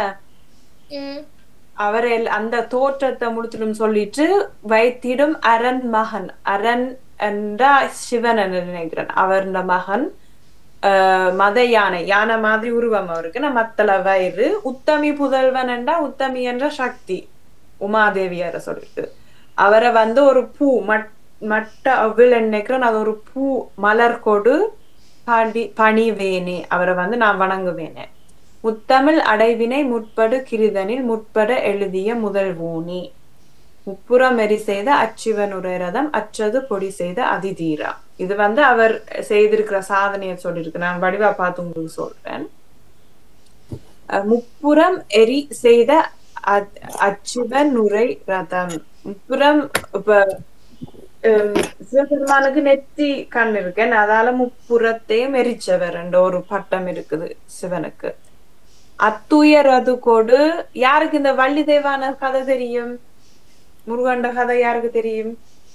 S5: அவரை அந்த தோற்றத்தை முடிச்சிடும் சொல்லிட்டு வைத்திடும் அரண் மகன். அரண் என்ற சிவன் என்று நினைக்கிறேன். அவருடைய மகன் மத யானை, யானை மாதிரி உருவம் அவருக்கு. மத்தள வயிறு. உத்தமி புதல்வன் என்றா உத்தமி என்ற சக்தி உமாதேவியார சொல்லிட்டு அவரை வந்து ஒரு பூ மட்ட அவ்வில் நினைக்கிறேன். அது ஒரு பூ மலர் கொடு பணிவேனே, அவரை வந்து நான் வணங்குவேனே. முத்தமிழ் அடைவினை முற்படு கிரிதனில் முற்பட எழுதிய முதல்வோனி. முப்புறம் மெரி செய்த அச்சிவனுரை ரதம் அற்றது பொடி செய்த அதிதீரா. இது வந்து அவர் செய்திருக்கிற சாதனையை சொல்லியிருக்கு. நான் வடிவா பார்த்து உங்களுக்கு சொல்றேன். முப்புறம் எரி செய்த அச்சிவனுரை ரதம். முப்புறம் இப்ப சிவபெருமானுக்கு நெத்தி கண் இருக்கேன், அதால முப்புறத்தையும் எரிச்சவர் என்ற ஒரு பட்டம் இருக்குது சிவனுக்கு. அத்துயரது கொடு. யாருக்கு இந்த வள்ளி தேவான கதை தெரியும்? முருகண்ட கதை யாருக்கு தெரியும்?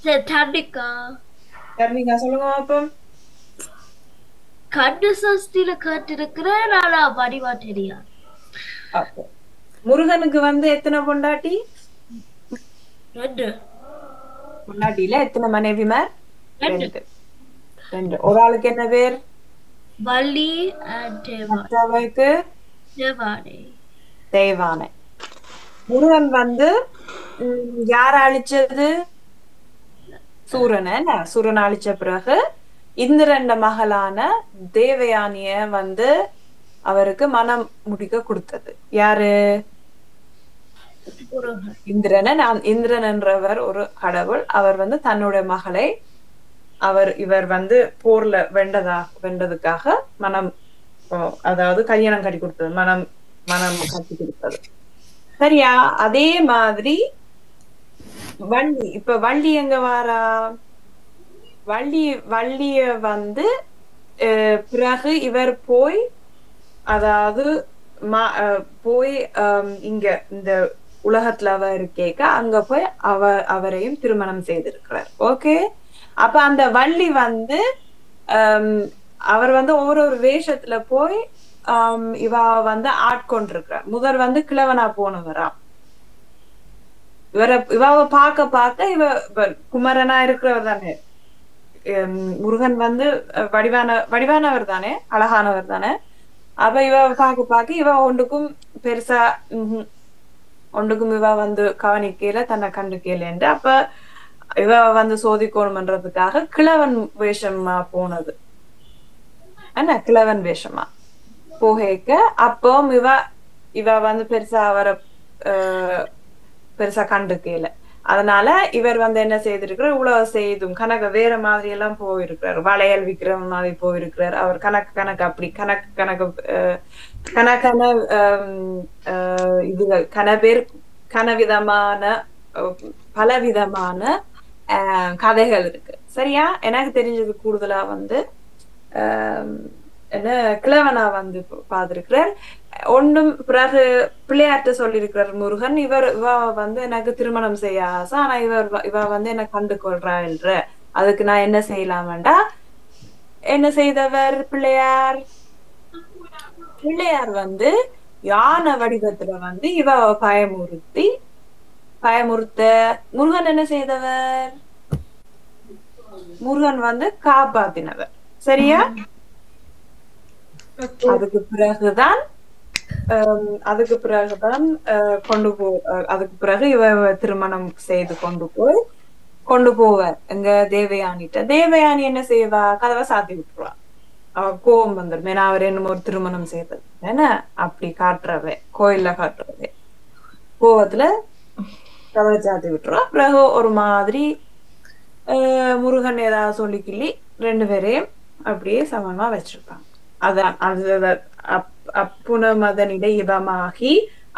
S5: தர்மிகா சொல்லுங்க பாப்போம்.
S6: கண்டு சஷ்டில கேட்டிருக்கிறேன், ஆனா வடிவா தெரியாது.
S5: முருகனுக்கு வந்து எத்தனை பொண்டாட்டி? பொண்டாட்டியில எத்தனை மனைவிமார்? ரெண்டு. ஒரு ஆளுக்கு என்ன பேர்?
S7: வள்ளி and
S5: மற்றவருக்கு
S7: தேவானை.
S5: தெய்வானை. முருகன் வந்து யார அழிச்சது? சூரனை. சூரன் அழிச்ச பிறகு இந்திரன் மகளான தேவயானிய வந்து அவருக்கு மனம் முடிக்க கொடுத்தது யாரு? இந்திரன் என்றவர் ஒரு கடவுள். அவர் வந்து தன்னுடைய மகளை இவர் வந்து போர்ல வென்றதுக்காக மனம், அதாவது கல்யாணம் கட்டி கொடுத்தது, மனம் கட்டி கொடுத்தது. சரியா? அதே மாதிரி வள்ளி, இப்ப வள்ளி எங்க வாரா? வள்ளிய வந்து பிறகு இவர் போய், அதாவது போய் இங்க இந்த உலகத்துல அவர் கேட்க அங்க போய் அவரையும் திருமணம் செய்திருக்கிறார். ஓகே, அப்ப அந்த வள்ளி வந்து அவர் வந்து ஒரு வேஷத்துல போய் இவ வந்து ஆட்கொண்டிருக்கிறார். முதல் வந்து கிழவனா போனவரா. இவாவ பார்க்க இவ குமரனா இருக்கிறவர் தானே. முருகன் வந்து வடிவானவர் தானே, அழகானவர் தானே. அப்ப இவ பார்க்க இவ ஒன்றுக்கும் பெருசா இவ வந்து கவனிக்கையில தன்னை கண்டுக்கையில. அப்ப இவ வந்து சோதிக்கணும்ன்றதுக்காக கிழவன் வேஷமா போனது. என்ன கிழவன் வேஷமா போக அப்பவும் இவ வந்து பெருசா அவரை பெருசா கண்டுக்கையில. அதனால இவர் வந்து என்ன செய்திருக்கிறார்? இவ்வளவு செய்தும் கணக்கு வேற மாதிரி எல்லாம் போயிருக்கிறார். வளையல் விக்கிற மாதிரி போயிருக்கிறார். அவர் கணக்கு அப்படி கணக்கான இதுகள் கனபேர் கனவிதமான பலவிதமான கதைகள் இருக்கு. சரியா? எனக்கு தெரிஞ்சது கூடுதலா வந்து என்ன கிழவனா வந்து பார்த்திருக்கிறார். ஒன்றும் பிறகு பிள்ளையார்ட்ட சொல்லியிருக்கிறார் முருகன், இவ வந்து எனக்கு திருமணம் செய்ய ஆசை, ஆனா இவ வந்து என்ன கண்டு கொள்றா என்ற, அதுக்கு நான் என்ன செய்யலாமண்டா? என்ன செய்தவர் பிள்ளையார் வந்து யானை வடிவத்துல வந்து இவ பயமுறுத்த முருகன் என்ன செய்தவர்? முருகன் வந்து காப்பாத்தினவர். சரியா? அதுக்கு பிறகுதான் அதுக்கு பிறகு இவ திருமணம் செய்து கொண்டு போவார் எங்க தேவயானிட்ட. தேவயானி என்ன செய்வா? கதவை சாத்தி விட்டுருவா. அவ கோபம் வந்துடும். ஏன்னா அவர் என்னமோ ஒரு திருமணம் செய்தது என்ன அப்படி காட்டுறவே, கோயில்ல காட்டுறவே கோவத்துல கதவை சாத்தி விட்டுருவா. பிறகு ஒரு மாதிரி முருகன் ஏதாவது சொல்லிக்கிள்ளி ரெண்டு பேரையும் அப்படியே சமமா வச்சிருப்பாங்க. அதான் அப்புன மதனிட இபமாகி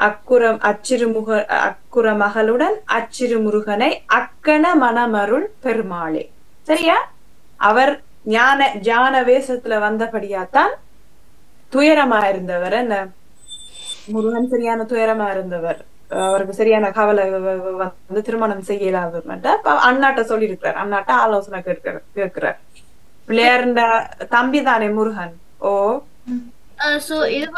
S5: அக்குற மகளுடன் அச்சிறு முருகனை அக்கண மணமருள் பெருமாளே. சரியா? அவர் ஞான வேஷத்துல வந்தபடியாத்தான் துயரமா இருந்தவர். என்ன முருகன் சரியான துயரமா இருந்தவர். அவருக்கு சரியான கவலை வந்து திருமணம் செய்யலாத அண்ணாட்ட சொல்லி இருக்கிறார். அண்ணாட்ட ஆலோசனை கேட்கிறார். பிள்ளையார்ந்த தம்பி தானே முருகன். ஓ
S7: சோ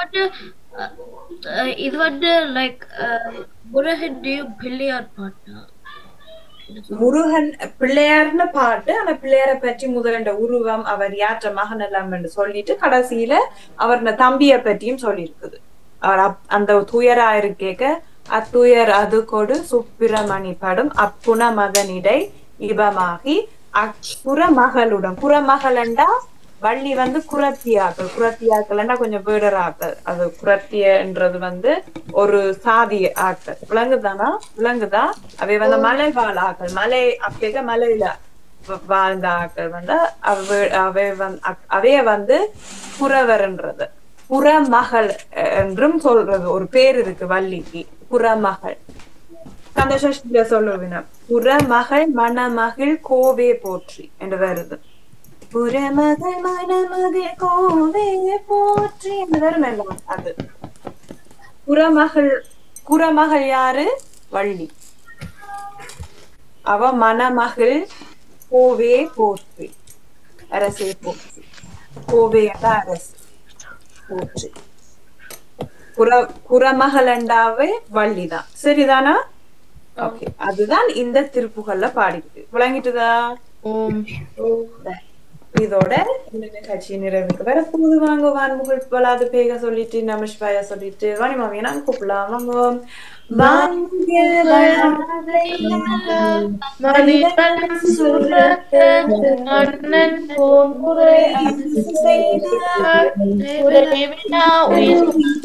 S7: இது வந்து லைக் முருகன் பிள்ளையார் பாட்டா?
S5: முருகன் பிள்ளையார்னு பாட்டு. ஆனா பிள்ளையார பற்றி முதலண்ட உருவம், அவர் யாற்ற மகன் எல்லாம் என்று சொல்லிட்டு கடைசியில அவர் தம்பிய பற்றியும் சொல்லி இருக்குது. அவர் அந்த துயரா இருக்கேக்க அத்துயர் அது கொடு சுப்பிரமணி படும் அப்புன மதனிடை இபமாகி புறமகளுடன். புறமகளண்டா வள்ளி வந்து குரத்தியாக்கள்னா கொஞ்சம் பேடராக்கள். அது குரத்தியன்றது வந்து ஒரு சாதி ஆக்கள். விளங்குதா? அவை வந்து மலை வாழ் ஆக்கள். மலை அப்பேக மலையில வாழ்ந்த ஆக்கள் வந்து அவைய வந்து புறவர்ன்றது. புறமகள் என்றும் சொல்றது ஒரு பேர் இருக்கு வள்ளிக்கு. புறமகள் அந்த சஷ்டில சொல்லுவினா புறமகள் மணமகள் கோவே போற்றி என்று வருது. புறமகள் மணமகள் கோவே போற்றி என்று வரும். எல்லாம் அது புறமகள் யாரு? வள்ளி. அவ மணமகள் கோவே போற்றி, அரசே போற்றி. கோவே என்ற அரசு போற்றி. குறமகளண்டாவே வள்ளிதான். சரிதானா? ஓகே, அதுதான் இந்த திருப்புகள்ல பாடிக்குது. விளங்கிட்டுதா?
S2: ஓம்
S5: இதோட இந்த நிகழ்ச்சி நிறைவுக்கு வர போது. வாங்க வான்முகில் வளாது பேக சொல்லிட்டு நமஸ்கார சொல்லிட்டு வாணி மாமியை நான் கூப்பிடலாம். வாங்க.
S2: மணிவண்ணன் சுரக்க அண்ணன் போன்முறை உறைவினா உயிர்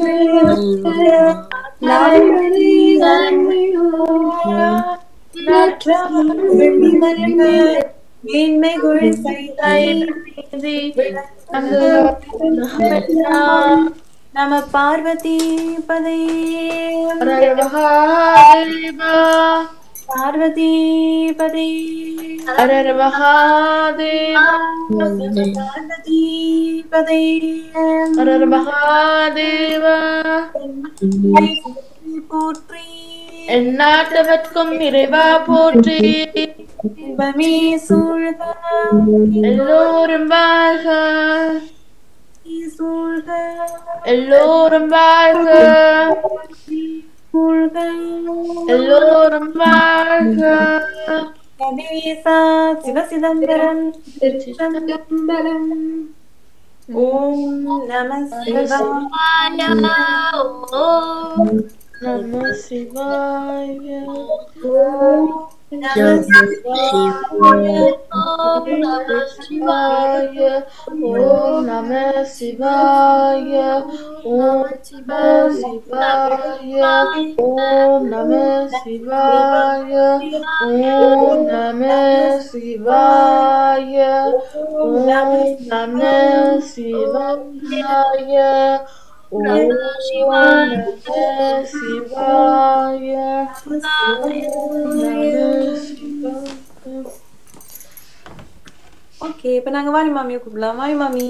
S5: நம பார்வதி பதே பார்வதி பதே
S2: அரர மகாதேவ
S5: பார்வதி பதே
S2: அரர மகாதேவ
S5: போற்றி
S2: எந்நாட்டவர்க்கும் இறைவா போற்றி
S5: இன்பமே சூழ்க
S2: எல்லோரும் வாழ்க
S5: சூழ்க
S2: எல்லோரும் வாழ்க
S5: சூழ்க
S2: எல்லோரும் வாழ்க
S5: கணேசா சிவசிதம்பரம் திருச்சிதம்பரம். ஓம் நம சிவாய.
S2: நம சிவாய
S5: நம சிவாய.
S2: சிவாய ஓம் நம சிவாய ஓம் நம சிவாய ஓம் நம சிவாய ஓம் நம சிவாய ஓம் நம சிவாய ஓம்
S5: ஓகே, இப்ப நாங்க வாணி மாமியை கூப்பிடலாம். வாணி மாமி.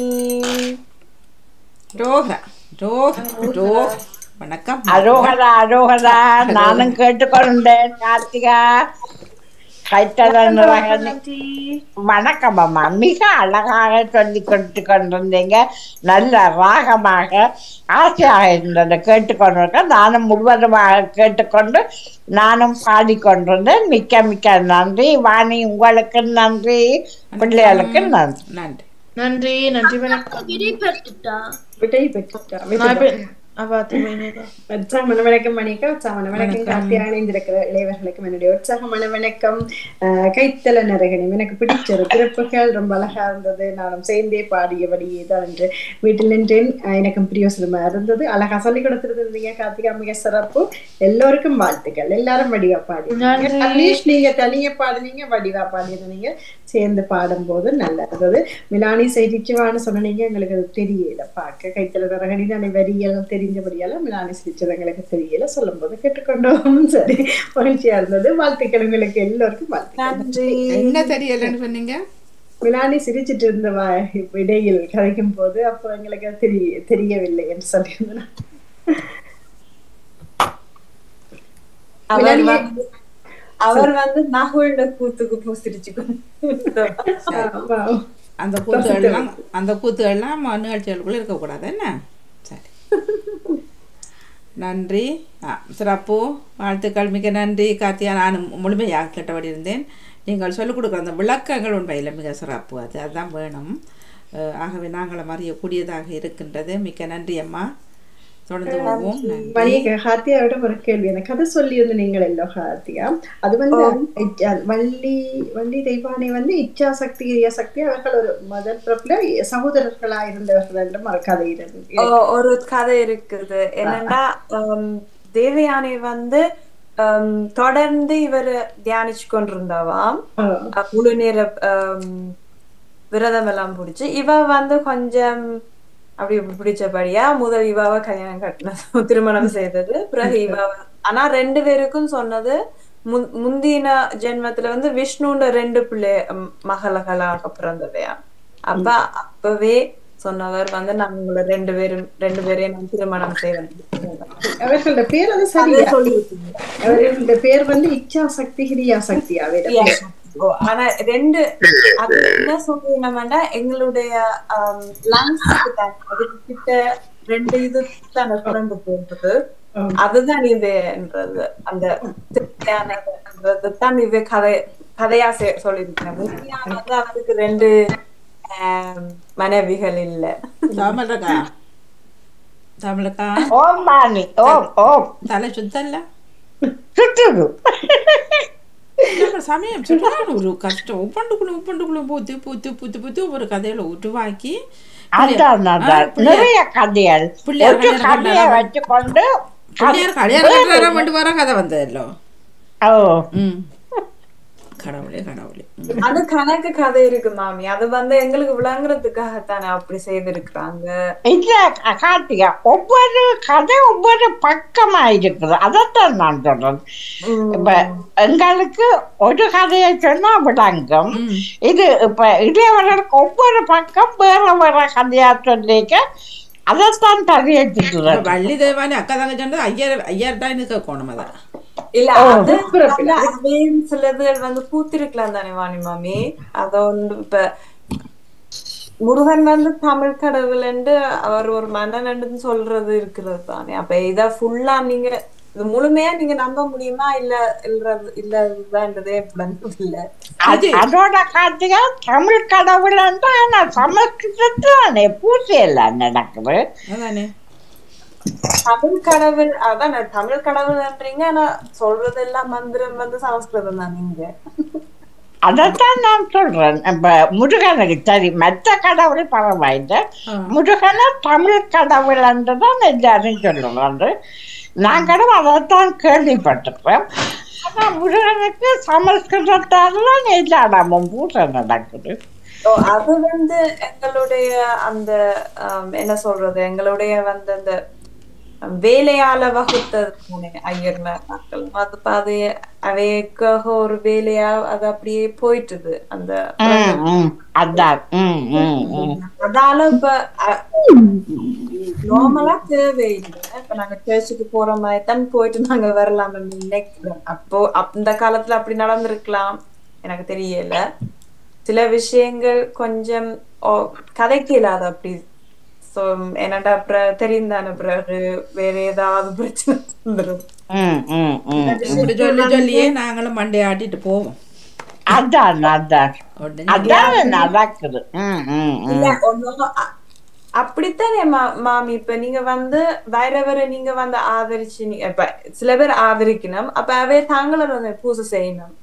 S8: ரோஹரா வணக்கம்.
S9: அரோகரா அரோகரா. நானும் கேட்டுக்கொண்டேன். கார்த்திகா கைத்தலன் வணக்கம் அம்மா. மிக அழகாக சொல்லி கொடுத்து கொண்டிருந்தீங்க. நல்ல ராகமாக ஆசையாக இருந்தது கேட்டுக்கொண்டிருக்க. நானும் முழுவதுமாக கேட்டுக்கொண்டு நானும் பாடிக்கொண்டிருந்தேன். மிக்க மிக்க நன்றி வாணி. உங்களுக்கு நன்றி, பிள்ளைகளுக்கு நன்றி.
S8: நன்றி
S2: நன்றி நன்றி. வணக்கம்.
S3: விடை பெற்றுட்டா உற்சாகமான வணக்கம் மணிக்கா. உற்சாகமான வணக்கம் கார்த்தியா. இணைந்திருக்கிற இளையவர்களுக்கும் என்னுடைய உற்சாகமான வணக்கம். கைத்தல நரகணம் எனக்கு பிடிச்ச ஒரு பிறப்புகள் ரொம்ப அழகா இருந்தது. நானும் சேர்ந்தே பாடியபடியே தான் என்று வீட்டில் நின்றேன். எனக்கும் பிரியோசனமா இருந்தது. அழகா சொல்லிக் கொடுத்துருந்தீங்க கார்த்திகா. மிக சிறப்பு. எல்லோருக்கும் வாழ்த்துக்கள். எல்லாரும் வடிவா பாடி அட்லீஸ்ட் நீங்க தனியா பாடுனீங்க, வடிவா பாடிருந்தீங்க. சேர்ந்து பாடும் போது நல்லா இருந்தது. மிலானி சிரிச்சுவான்னு சொன்னீங்க. எங்களுக்கு அது தெரியல பார்க்க. கைத்தல நரகணி தானே வரியெல்லாம் தெரிஞ்சபடியால மிலானி சிரிச்சது எங்களுக்கு தெரியல. சொல்லும் போது கேட்டுக்கொண்டோம். சரி, மகிழ்ச்சியா இருந்தது. வாழ்த்துக்கள் உங்களுக்கு எல்லோருக்கும். வாழ்த்துக்கள்.
S8: என்ன தெரியலன்னு சொன்னீங்க?
S3: மிலானி சிரிச்சிட்டு இருந்த இடையில் கதைக்கும் போது அப்போ எங்களுக்கு தெரியவில்லை என்று சொல்லியிருந்தேன்.
S5: அவர் வந்து நகுழ்ந்த கூத்துக்கு பூசிருச்சுக்கும்.
S8: அந்த கூத்துகள்லாம் நிகழ்ச்சிகளுக்குள்ள இருக்கக்கூடாது என்ன? சரி, நன்றி. சிறப்பு வாழ்த்துக்கள். மிக நன்றி கார்த்தியா. நான் முழுமையாக கேட்டபடி இருந்தேன். நீங்கள் சொல்லிக் கொடுக்குற அந்த விளக்கங்கள் உண்மையில் மிக சிறப்பு. அதுதான் வேணும். ஆகவே நாங்களும் அறியக்கூடியதாக இருக்கின்றது. மிக்க நன்றி அம்மா. தொடர்ந்து போவோம்.
S3: கார்த்தியாவிட ஒரு கேள்வி. எனக்கு கதை சொல்லி இருந்து நீங்கள் எல்லோ கார்த்தியா, அது வந்து வள்ளி தெய்வானை வந்து இச்சா சக்தி கிரியா சக்தி அவர்கள் ஒரு முதல் பிறப்புல சகோதரர்களா இருந்தவர்கள் என்று ஒரு கதை இருக்கு.
S5: ஒரு கதை இருக்குது. என்னன்னா தேவயானை வந்து தொடர்ந்து இவர் தியானிச்சு கொண்டிருந்தவாம். முழு நேர விரதம் எல்லாம் பிடிச்சு இவ வந்து கொஞ்சம் அப்படி பிடிச்சபடியா முதல் இவாவை கல்யாணம் கட்டினது, திருமணம் செய்தது. பிறகு இவாவை ஆனா 2 பேருக்கும் சொன்னது முந்தின ஜென்மத்துல வந்து விஷ்ணுன்ற 2 பிள்ளை மகள்களாக பிறந்தவையா. அப்பவே சொன்னவர் வந்து நான் உங்களை 2 பேரையும் நான் திருமணம் செய்வேன்.
S3: அவர்களோட பேர் அது சரியா சொல்லி அவர்களோட பேர் வந்து இச்சா சக்தி கிரியா சக்தி.
S5: ஆனா 2 அது என்ன சொல்றோம்னா எங்களுடைய லங்ஸ் கிட்ட ரெண்டு இது தானே குழம்பு போகுது அதுதான் இதுன்றது அந்த தான் இது கதையா சொல்லியிருக்கேன். வந்து அவருக்கு ரெண்டு மனைவிகள் இல்ல.
S8: தமிழக்கா
S9: ஓம் பாணி ஓம் ஓம்
S8: தலை சுத்தல்ல
S9: சுத்துது
S8: சமயம் சுற்றான ஒரு கஷ்டம் உப்பண்டுக்குள்ள பூத்து ஒரு கதையில உருவாக்கி
S9: நிறைய கதைகள் கதையை வச்சுக்கொண்டு
S8: கல்யாணம் கொண்டு வர கதை வந்ததല്ലോ. கடவுளே கடவுளே
S5: அது கணக்கு கதை இருக்கு மாமி. அது வந்து எங்களுக்கு விளங்குறதுக்காகத்தானே அப்படி செய்திருக்கிறாங்க.
S9: இல்ல கார்த்திகா, ஒவ்வொரு கதை ஒவ்வொரு பக்கமா இருக்குது. அதைத்தான் நான் சொல்றேன். இப்ப எங்களுக்கு ஒரு கதையை சொன்னா விளங்கும். இது இப்ப இளையவர்களுக்கு ஒவ்வொரு பக்கம் வேற வேற கதையா சொல்லிக்க அதைத்தான் தவிர்த்துக்கிறேன்.
S8: வள்ளி தேவானி அக்கா தாங்க சொன்னது ஐயாயிரம் எனக்கு கோணம் அதான்
S5: இல்ல சிலதுகள் வந்து பூத்திருக்கலாம் தானே வாணி மாமி. அத வந்து இப்ப முருகன் வந்து தமிழ் கடவுள் அவர் ஒரு மன்னன் சொல்றது இருக்கிறது தானே. அப்ப இத ஃபுல்லா நீங்க இது முழுமையா நீங்க நம்ப முடியுமா? இல்லன்றதே இல்ல.
S9: அதோட கார்த்திகா தமிழ் கடவுள் ஆனா சமஸ்கிருதத்துல பூஜை எல்லாம் நடக்குது.
S5: தமிழ் கடவுள் அதான் தமிழ் கடவுள்ன்றீங்க. ஆனா சொல்றது எல்லாம் மந்திரம் வந்து சமஸ்கிருதம் தான். நீங்க
S9: அதைத்தான் நான் சொல்றேன். இப்ப முருகனுக்கு சரி மற்ற கடவுள் பரவாயில்லை, முருகனை தமிழ் கடவுள் என்றுதான் எல்லாரும் சொல்லுவாங்க. நாங்களும் அதைத்தான் கேள்விப்பட்டிருப்பேன். ஆனா முருகனுக்கு சமஸ்கிருதத்தாலாம் எல்லா இடமும் பூஜை நடக்குது.
S5: அது வந்து எங்களுடைய அந்த என்ன சொல்றது, எங்களுடைய வந்து அந்த வேலையால வகுத்தது ஐயர் மக்கள். அது அவைக்காக ஒரு வேலையா அது அப்படியே போயிட்டுது. அந்த அதால இப்ப நார்மலா தேவையில்லை. இப்ப நாங்க சர்ச்சுக்கு போற மாதிரி தான் போயிட்டு நாங்க வரலாம் நினைக்கிறோம். அப்போ அந்த காலத்துல அப்படி நடந்திருக்கலாம், எனக்கு தெரியல. சில விஷயங்கள் கொஞ்சம் கதைக்கு இல்லாத அப்படி என்னடா தெரியும் தானே. பிறகு வேற ஏதாவது பிரச்சனை வந்துடும்.
S8: சொல்லியே நாங்களும் மண்டே ஆட்டிட்டு போவோம்.
S5: அப்படித்தானே மாமி. இப்ப நீங்க வந்து வேற நீங்க வந்து ஆதரிச்சு இப்ப சில பேர் ஆதரிக்கணும். அப்ப அவே தாங்களும் வந்து பூசை செய்யணும்.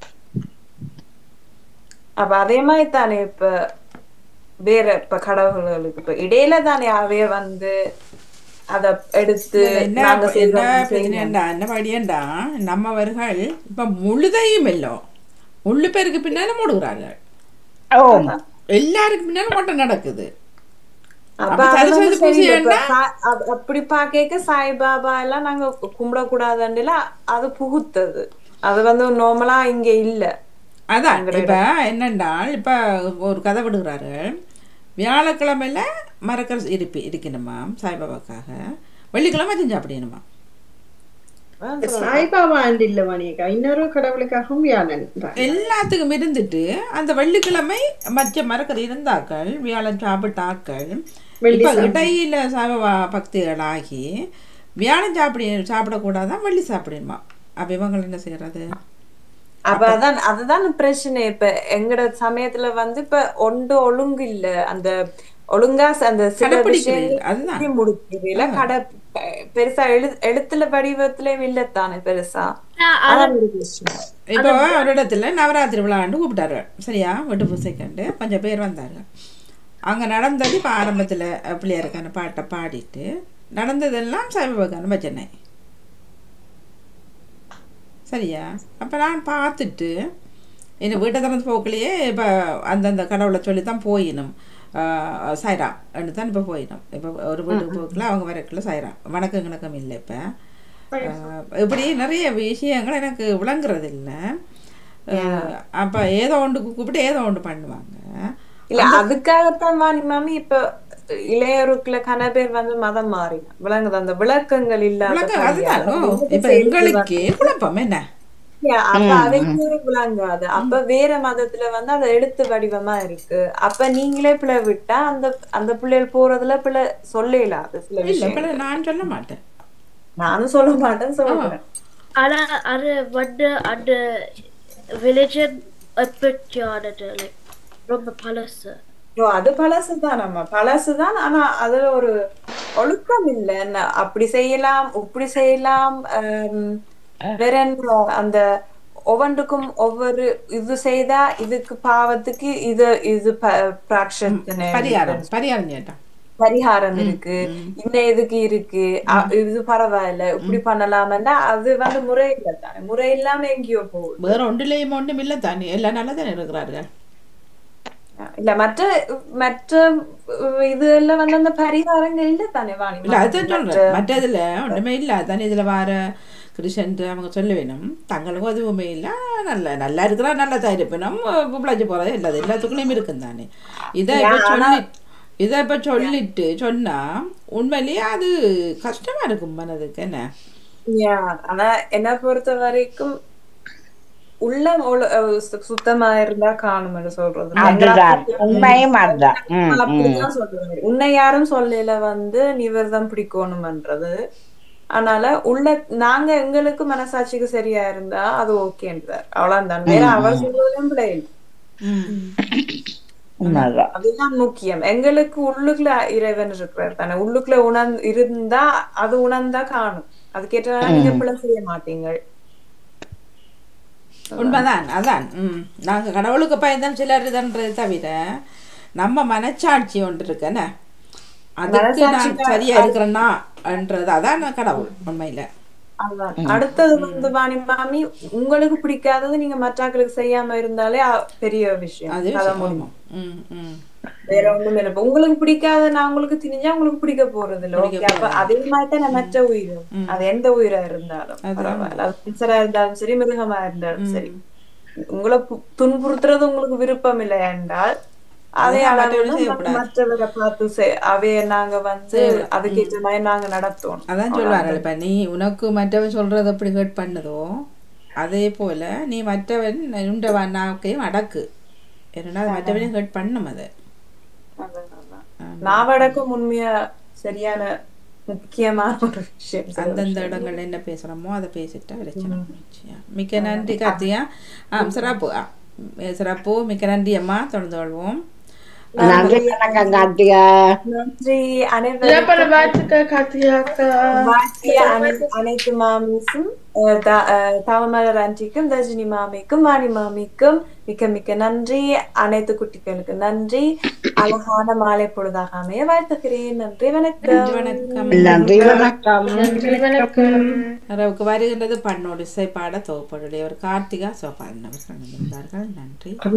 S5: அப்ப அதே மாதிரி தானே இப்ப வேற இப்ப கடவுள்களுக்கு இப்ப இடையில தானே அவைய வந்து அத எடுத்து
S8: என்னடியண்டா நம்மவர்கள் இப்ப முழுதையும் இல்லோ முழு பேருக்கு பின்னால மூடுகிறார்கள். எல்லாருக்கு பின்னாலும் மட்டும் நடக்குது.
S5: அப்படி பாக்க சாய்பாபா எல்லாம் நாங்க கும்பிடக்கூடாதுல அது புகுத்தது. அது வந்து நார்மலா இங்க இல்ல.
S8: அதான் இப்ப என்னன்னா இப்ப ஒரு கதை விடுகிறாரு. வியாழக்கிழமையில மரக்கரை இருக்கணுமா சாய்பாபாக்காக, வெள்ளிக்கிழமை செஞ்சு அப்படின்னுமா.
S3: சாய்பாபா இல்ல மணியக்கா, இன்னொரு கடவுளுக்காகவும் வியாழன்
S8: எல்லாத்துக்கும் இருந்துட்டு அந்த வெள்ளிக்கிழமை மற்ற மரக்கரை இருந்தாக்கள் வியாழன் சாப்பிட்டாக்கள் இப்ப இடையில சாய்பாபா பக்திகளாகி வியாழன் சாப்பிடக்கூடாதான் வெள்ளி சாப்பிடணுமா. அப்ப இவங்க என்ன செய்யறது?
S5: அப்ப அதுதான் பிரச்சனை. இப்ப எங்கட சமயத்துல வந்து இப்ப ஒழுங்கு இல்ல. அந்த ஒழுங்கா அந்த சில விஷயங்கள் முடிக்கல. பெருசா எழுத்துல வடிவத்துல இல்லத்தானே பெருசா.
S8: இப்போ ஒரு இடத்துல நவராத்திரி விழாண்டு கூப்பிட்டாரு சரியா, வீட்டு பூசைக்கண்டு கொஞ்சம் பேர் வந்தாரு. அங்க நடந்தது இப்ப ஆரம்பத்துல பிள்ளையாருக்கான பாட்டை பாடிட்டு நடந்ததெல்லாம் சாய்பாபாக்கான பஜனை சரியா. அப்போ நான் பார்த்துட்டு என்னை வீட்டை திறந்து போக்கலையே இப்போ அந்தந்த கடவுளை சொல்லி தான் போயிடும். சாய்ராம் ரெண்டு தான் இப்போ போயிடும். இப்போ ஒரு வீட்டுக்கு போக்கல அவங்க வரக்குள்ள சாய்ராம் வணக்கம் இல்லை. இப்போ இப்படி நிறைய விஷயங்கள் எனக்கு விளங்குறது இல்லை. அப்போ ஏதோ ஒன்று கூப்பிட்டு ஏதோ ஒன்று பண்ணுவாங்க.
S5: இல்லை அதுக்காகத்தான் வாணி மாமி இப்போ இளையருக்குள்ள கன பேர் வந்து மதம் மாறி விளங்குது. அந்த விளக்கங்கள் இல்லாத
S8: இப்ப எங்களுக்கே குழப்பம் என்ன
S5: அப்ப அதைக்கு விளங்காது. அப்ப வேற மதத்துல வந்து அது எழுத்து வடிவமா இருக்கு. அப்ப நீங்களே பிள்ளை விட்டா அந்த பிள்ளைகள் போறதுல பிள்ளை சொல்ல இல்லாது சில விஷயம்.
S8: நான் சொல்ல மாட்டேன்,
S5: நானும் சொல்ல மாட்டேன், சொல்றேன்.
S7: ஆனா அது வந்து அந்த ரிலிஜன் எப்படியானது லைக் ரொம்ப பழசு.
S5: அது பழசுதான், நம்ம பழசுதான். ஆனா அதுல ஒரு ஒழுக்கம் இல்ல. அப்படி செய்யலாம் இப்படி செய்யலாம். வேற அந்த ஒவ்வொன்றுக்கும் ஒவ்வொரு இது செய்தா இதுக்கு பாவத்துக்கு இது பரிகாரம் இருக்கு, இந்த இதுக்கு இருக்கு, இது பரவாயில்ல இப்படி பண்ணலாம்னா அது வந்து முறை இல்ல தானே. முறை இல்லாம எங்கேயோ போகுது.
S8: வேற ஒன்றுலயும் ஒன்றும் இல்ல தானே, எல்லாம் நல்லதானே இருக்கிறார்கள்.
S5: இல்ல மற்ற மற்ற இதுல வந்து அந்த பரிகாரங்கள் இல்ல தானே வாணி.
S8: இல்ல அதுதான் சொல்றேன், மற்ற இதுல ஒன்றுமே இல்ல. அதானே இதுல வார கிருஷ்ணன் அவங்க சொல்ல வேணும், தங்களுக்கும் எதுவுமே இல்லை, நல்லா இருக்கிறா நல்லதா இருப்பினும் பிள்ளைச்சு போறது இல்லாது எல்லாத்துக்குள்ளேயும் இருக்கும் தானே. இதை இப்ப சொல்லிட்டு சொன்னா உண்மையிலேயே அது கஷ்டமா இருக்கும் மனதுக்கு. என்ன
S5: ஆனா என்ன பொறுத்த வரைக்கும் உள்ளம் சுத்தமா இருந்தா காணும் சொல்றது. அப்படிதான் சொல்றது. உன்னை யாரும் சொல்லல வந்து நீ விரதம் பிடிக்கணும்ன்றது. அதனால உள்ள நாங்க எங்களுக்கு மனசாட்சிக்கு சரியா இருந்தா அது ஓகேன்றார், அவ்வளவுதான். வேற அவர் சொல்றதும் பிள்ளை அதுதான் முக்கியம். எங்களுக்கு உள்ளுக்குள்ள இறைவன் இருக்கிறார் தானே. உள்ளுக்குள்ள இருந்தா அது உணர்ந்தா காணும். அதுக்கேற்ற நீங்க பிள்ளை செய்ய மாட்டீங்க.
S8: உண்மைதான். அதான் நாங்க கடவுளுக்கு பயந்தான் சிலர் இதன்றது தவிர நம்ம மனச்சாட்சி ஒன்று இருக்குன்னு அதுக்கு நான் சரியா இருக்கிறேன்னா என்றது அதான் கடவுள் உண்மையில.
S5: அடுத்தது வந்து வாணி மாமி, உங்களுக்கு பிடிக்காதது நீங்க மற்றாக்களுக்கு செய்யாம இருந்தாலே பெரிய விஷயம். வேற ஒண்ணுமே இல்ல. உங்களுக்கு பிடிக்காத நான் உங்களுக்கு திணிஞ்சா உங்களுக்கு பிடிக்க போறது இல்ல. ஓகே, அப்ப அதே மாதிரிதான் மற்ற உயிரும். அது எந்த உயிரா இருந்தாலும் பரவாயில்ல, அது மனுஷரா இருந்தாலும் சரி மிருகமா இருந்தாலும் சரி, உங்களை துன்புறுத்துறது உங்களுக்கு விருப்பம் இல்லை என்றால் அதே மற்றவரை பார்த்து அவைய நாங்க வந்து அதுக்கேற்ற மாதிரி நாங்க நடத்துவோம்.
S8: அதான் சொல்லுவாங்க, இப்ப நீ உனக்கு மற்றவன் சொல்றது அப்படி ஹர்ட் பண்ணதோ அதே போல நீ மற்றவன் உண்டவன் நாக்கையும் அடக்கு, ஏன்னா மற்றவனையும் ஹர்ட் பண்ணும். அது
S5: நாவடக்கம் உண்மையா சரியான முக்கியமான ஒரு விஷயம்.
S8: அந்தந்த இடங்கள்ல என்ன பேசுறோமோ அதை பேசிட்டா பிரச்சனை. மிக்க நன்றி கார்த்தியா. சிறப்பு சிறப்பு, மிக்க நன்றி அம்மா. தொடர்ந்து கொள்வோம்.
S9: நன்றி வணக்கம் கார்த்திகா.
S5: நன்றி அனைத்து மாமிக்கும் தாமமலர் ஆண்டிக்கும் தர்ஜினி மாமிக்கும் வாணி மாமிக்கும் மிக்க மிக்க நன்றி. அனைத்து குட்டிகளுக்கு நன்றி. அழகான மாலை பொழுதாக அமைய வாழ்த்துக்கிறேன். நன்றி வணக்கம்.
S8: வணக்கம்.
S9: நன்றி வணக்கம்.
S8: அளவுக்கு வருகின்றது பண்ணோடு இசைப்பாட தொகுப்பாடுடைய ஒரு கார்த்திகா சோபாலன் அவர்கள் நன்றி.